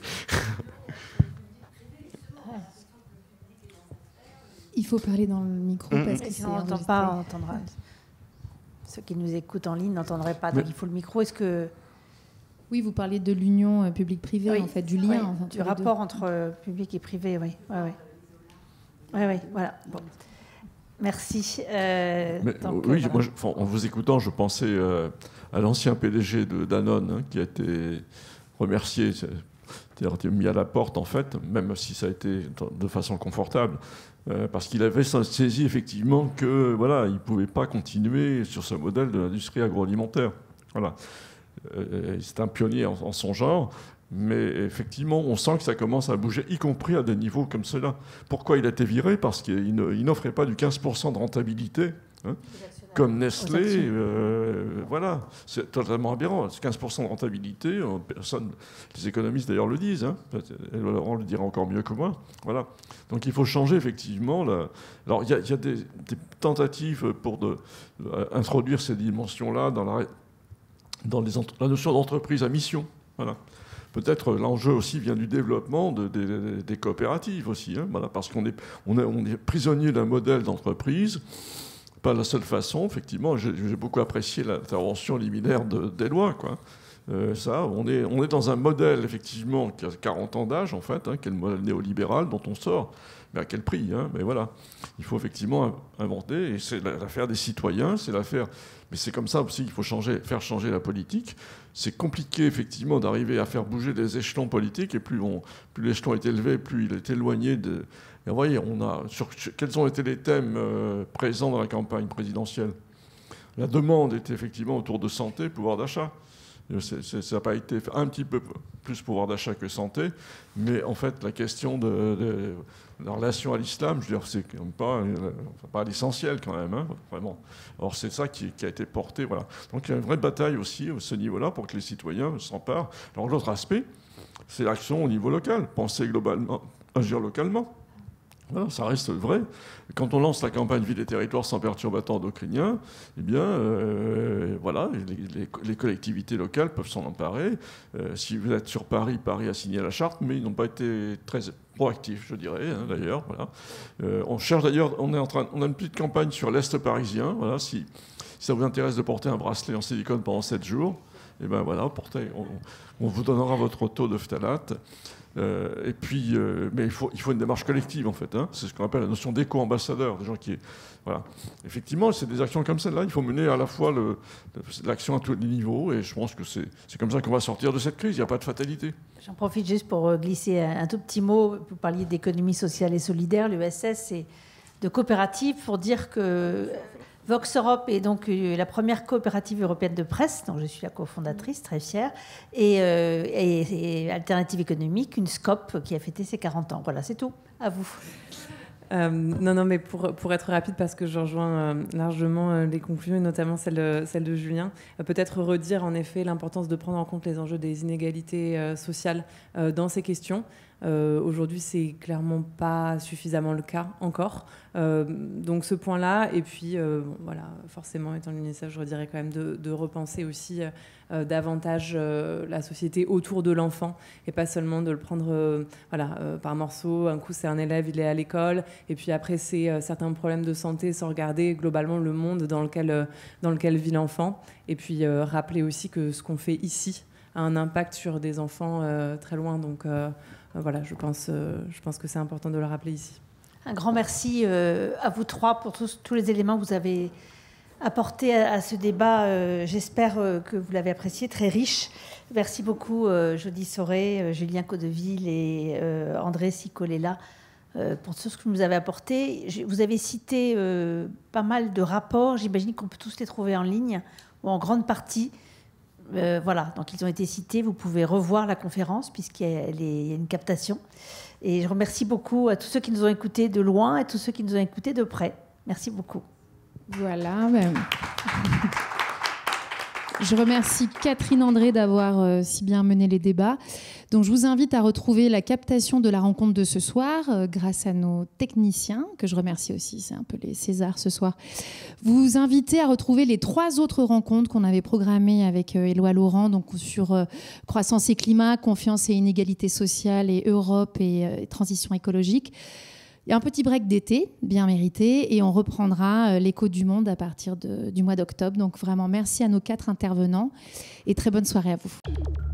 [SPEAKER 1] Il faut parler dans le micro parce que
[SPEAKER 3] sinon on n'entend pas, on entendra. Ceux qui nous écoutent en ligne n'entendraient pas, donc il faut le micro. Est-ce que...
[SPEAKER 1] Oui, vous parlez de l'union publique-privée,
[SPEAKER 3] oui,
[SPEAKER 1] en fait, du lien.
[SPEAKER 3] Oui, du rapport entre public et privé, oui. Oui, voilà. Bon. Merci.
[SPEAKER 5] Oui, moi, en vous écoutant, je pensais à l'ancien PDG de Danone, qui a été remercié, c'est-à-dire mis à la porte, en fait, même si ça a été de façon confortable, parce qu'il avait saisi effectivement que voilà, il ne pouvait pas continuer sur ce modèle de l'industrie agroalimentaire. Voilà. C'est un pionnier en son genre. Mais effectivement, on sent que ça commence à bouger, y compris à des niveaux comme cela. Pourquoi il a été viré? Parce qu'il n'offrait pas du 15% de rentabilité, comme Nestlé. Voilà, c'est totalement aberrant. 15% de rentabilité, les économistes d'ailleurs le disent. Laurent le dira encore mieux que moi. Voilà. Donc il faut changer effectivement. Alors il y a des tentatives pour introduire ces dimensions-là dans la notion d'entreprise à mission. Voilà. Peut-être l'enjeu aussi vient du développement des coopératives aussi, voilà, parce qu'on est prisonnier d'un modèle d'entreprise, pas la seule façon, effectivement. J'ai beaucoup apprécié l'intervention liminaire d'Éloi, quoi. On est dans un modèle, effectivement, qui a 40 ans d'âge, en fait, qui est le modèle néolibéral dont on sort. Mais à quel prix, mais voilà. Il faut effectivement inventer, et c'est l'affaire des citoyens, c'est l'affaire... Mais c'est comme ça aussi qu'il faut faire changer la politique. C'est compliqué, effectivement, d'arriver à faire bouger des échelons politiques, et plus l'échelon est élevé, plus il est éloigné Et vous voyez, quels ont été les thèmes présents dans la campagne présidentielle? La demande était effectivement autour de santé, pouvoir d'achat. Ça n'a pas été un petit peu plus pouvoir d'achat que santé, mais en fait, la question de la relation à l'islam, je veux dire, c'est quand même pas l'essentiel quand même, hein, vraiment. Alors c'est ça qui a été porté, voilà. Donc il y a une vraie bataille aussi à ce niveau-là pour que les citoyens s'emparent. Alors l'autre aspect, c'est l'action au niveau local, penser globalement, agir localement. Voilà, ça reste vrai. Quand on lance la campagne Vie des territoires sans perturbateurs endocriniens, eh bien, voilà, les collectivités locales peuvent s'en emparer. Si vous êtes sur Paris, Paris a signé la charte, mais ils n'ont pas été très proactifs, je dirais, hein, d'ailleurs. Voilà. On cherche d'ailleurs, on a une petite campagne sur l'Est parisien. Voilà, si ça vous intéresse de porter un bracelet en silicone pendant 7 jours, eh ben voilà, on vous donnera votre taux de phtalate. Et puis, mais il faut une démarche collective en fait. Hein. C'est ce qu'on appelle la notion d'éco-ambassadeur, des gens qui, voilà. Effectivement, c'est des actions comme celle-là. Il faut mener à la fois l'action à tous les niveaux, et je pense que c'est comme ça qu'on va sortir de cette crise. Il n'y a pas de fatalité.
[SPEAKER 3] J'en profite juste pour glisser un tout petit mot. Vous parliez d'économie sociale et solidaire. L'ESS, c'est de coopérative pour dire que Vox Europe est donc la première coopérative européenne de presse, dont je suis la cofondatrice, très fière, et Alternative économique, une SCOP qui a fêté ses 40 ans. Voilà, c'est tout. À vous.
[SPEAKER 4] Non, mais pour être rapide, parce que je rejoins largement les conclusions, et notamment celle de Julien, peut-être redire en effet l'importance de prendre en compte les enjeux des inégalités sociales dans ces questions. Aujourd'hui, c'est clairement pas suffisamment le cas encore. Donc ce point-là, et puis voilà, forcément étant l'UNICEF, je redirais quand même de repenser aussi davantage la société autour de l'enfant, et pas seulement de le prendre par morceaux. Un coup c'est un élève, il est à l'école, et puis après c'est certains problèmes de santé, sans regarder globalement le monde dans lequel vit l'enfant, et puis rappeler aussi que ce qu'on fait ici a un impact sur des enfants très loin. Donc voilà, je pense que c'est important de le rappeler ici.
[SPEAKER 3] Un grand merci à vous trois pour tous les éléments que vous avez apportés à ce débat. J'espère que vous l'avez apprécié, très riche. Merci beaucoup, Jody Soré, Julien Codeville et André Sicolella, pour tout ce que vous nous avez apporté. Vous avez cité pas mal de rapports. J'imagine qu'on peut tous les trouver en ligne, ou en grande partie. Voilà, donc ils ont été cités. Vous pouvez revoir la conférence puisqu'il y a une captation. Et je remercie beaucoup à tous ceux qui nous ont écoutés de loin et tous ceux qui nous ont écoutés de près. Merci beaucoup.
[SPEAKER 1] Voilà. Je remercie Catherine André d'avoir si bien mené les débats. Donc, je vous invite à retrouver la captation de la rencontre de ce soir grâce à nos techniciens, que je remercie aussi, c'est un peu les Césars ce soir. Vous invitez à retrouver les 3 autres rencontres qu'on avait programmées avec Éloi Laurent, donc sur croissance et climat, confiance et inégalité sociale, et Europe et transition écologique. Il y a un petit break d'été, bien mérité, et on reprendra l'écho du monde à partir du mois d'octobre. Donc vraiment, merci à nos 4 intervenants et très bonne soirée à vous.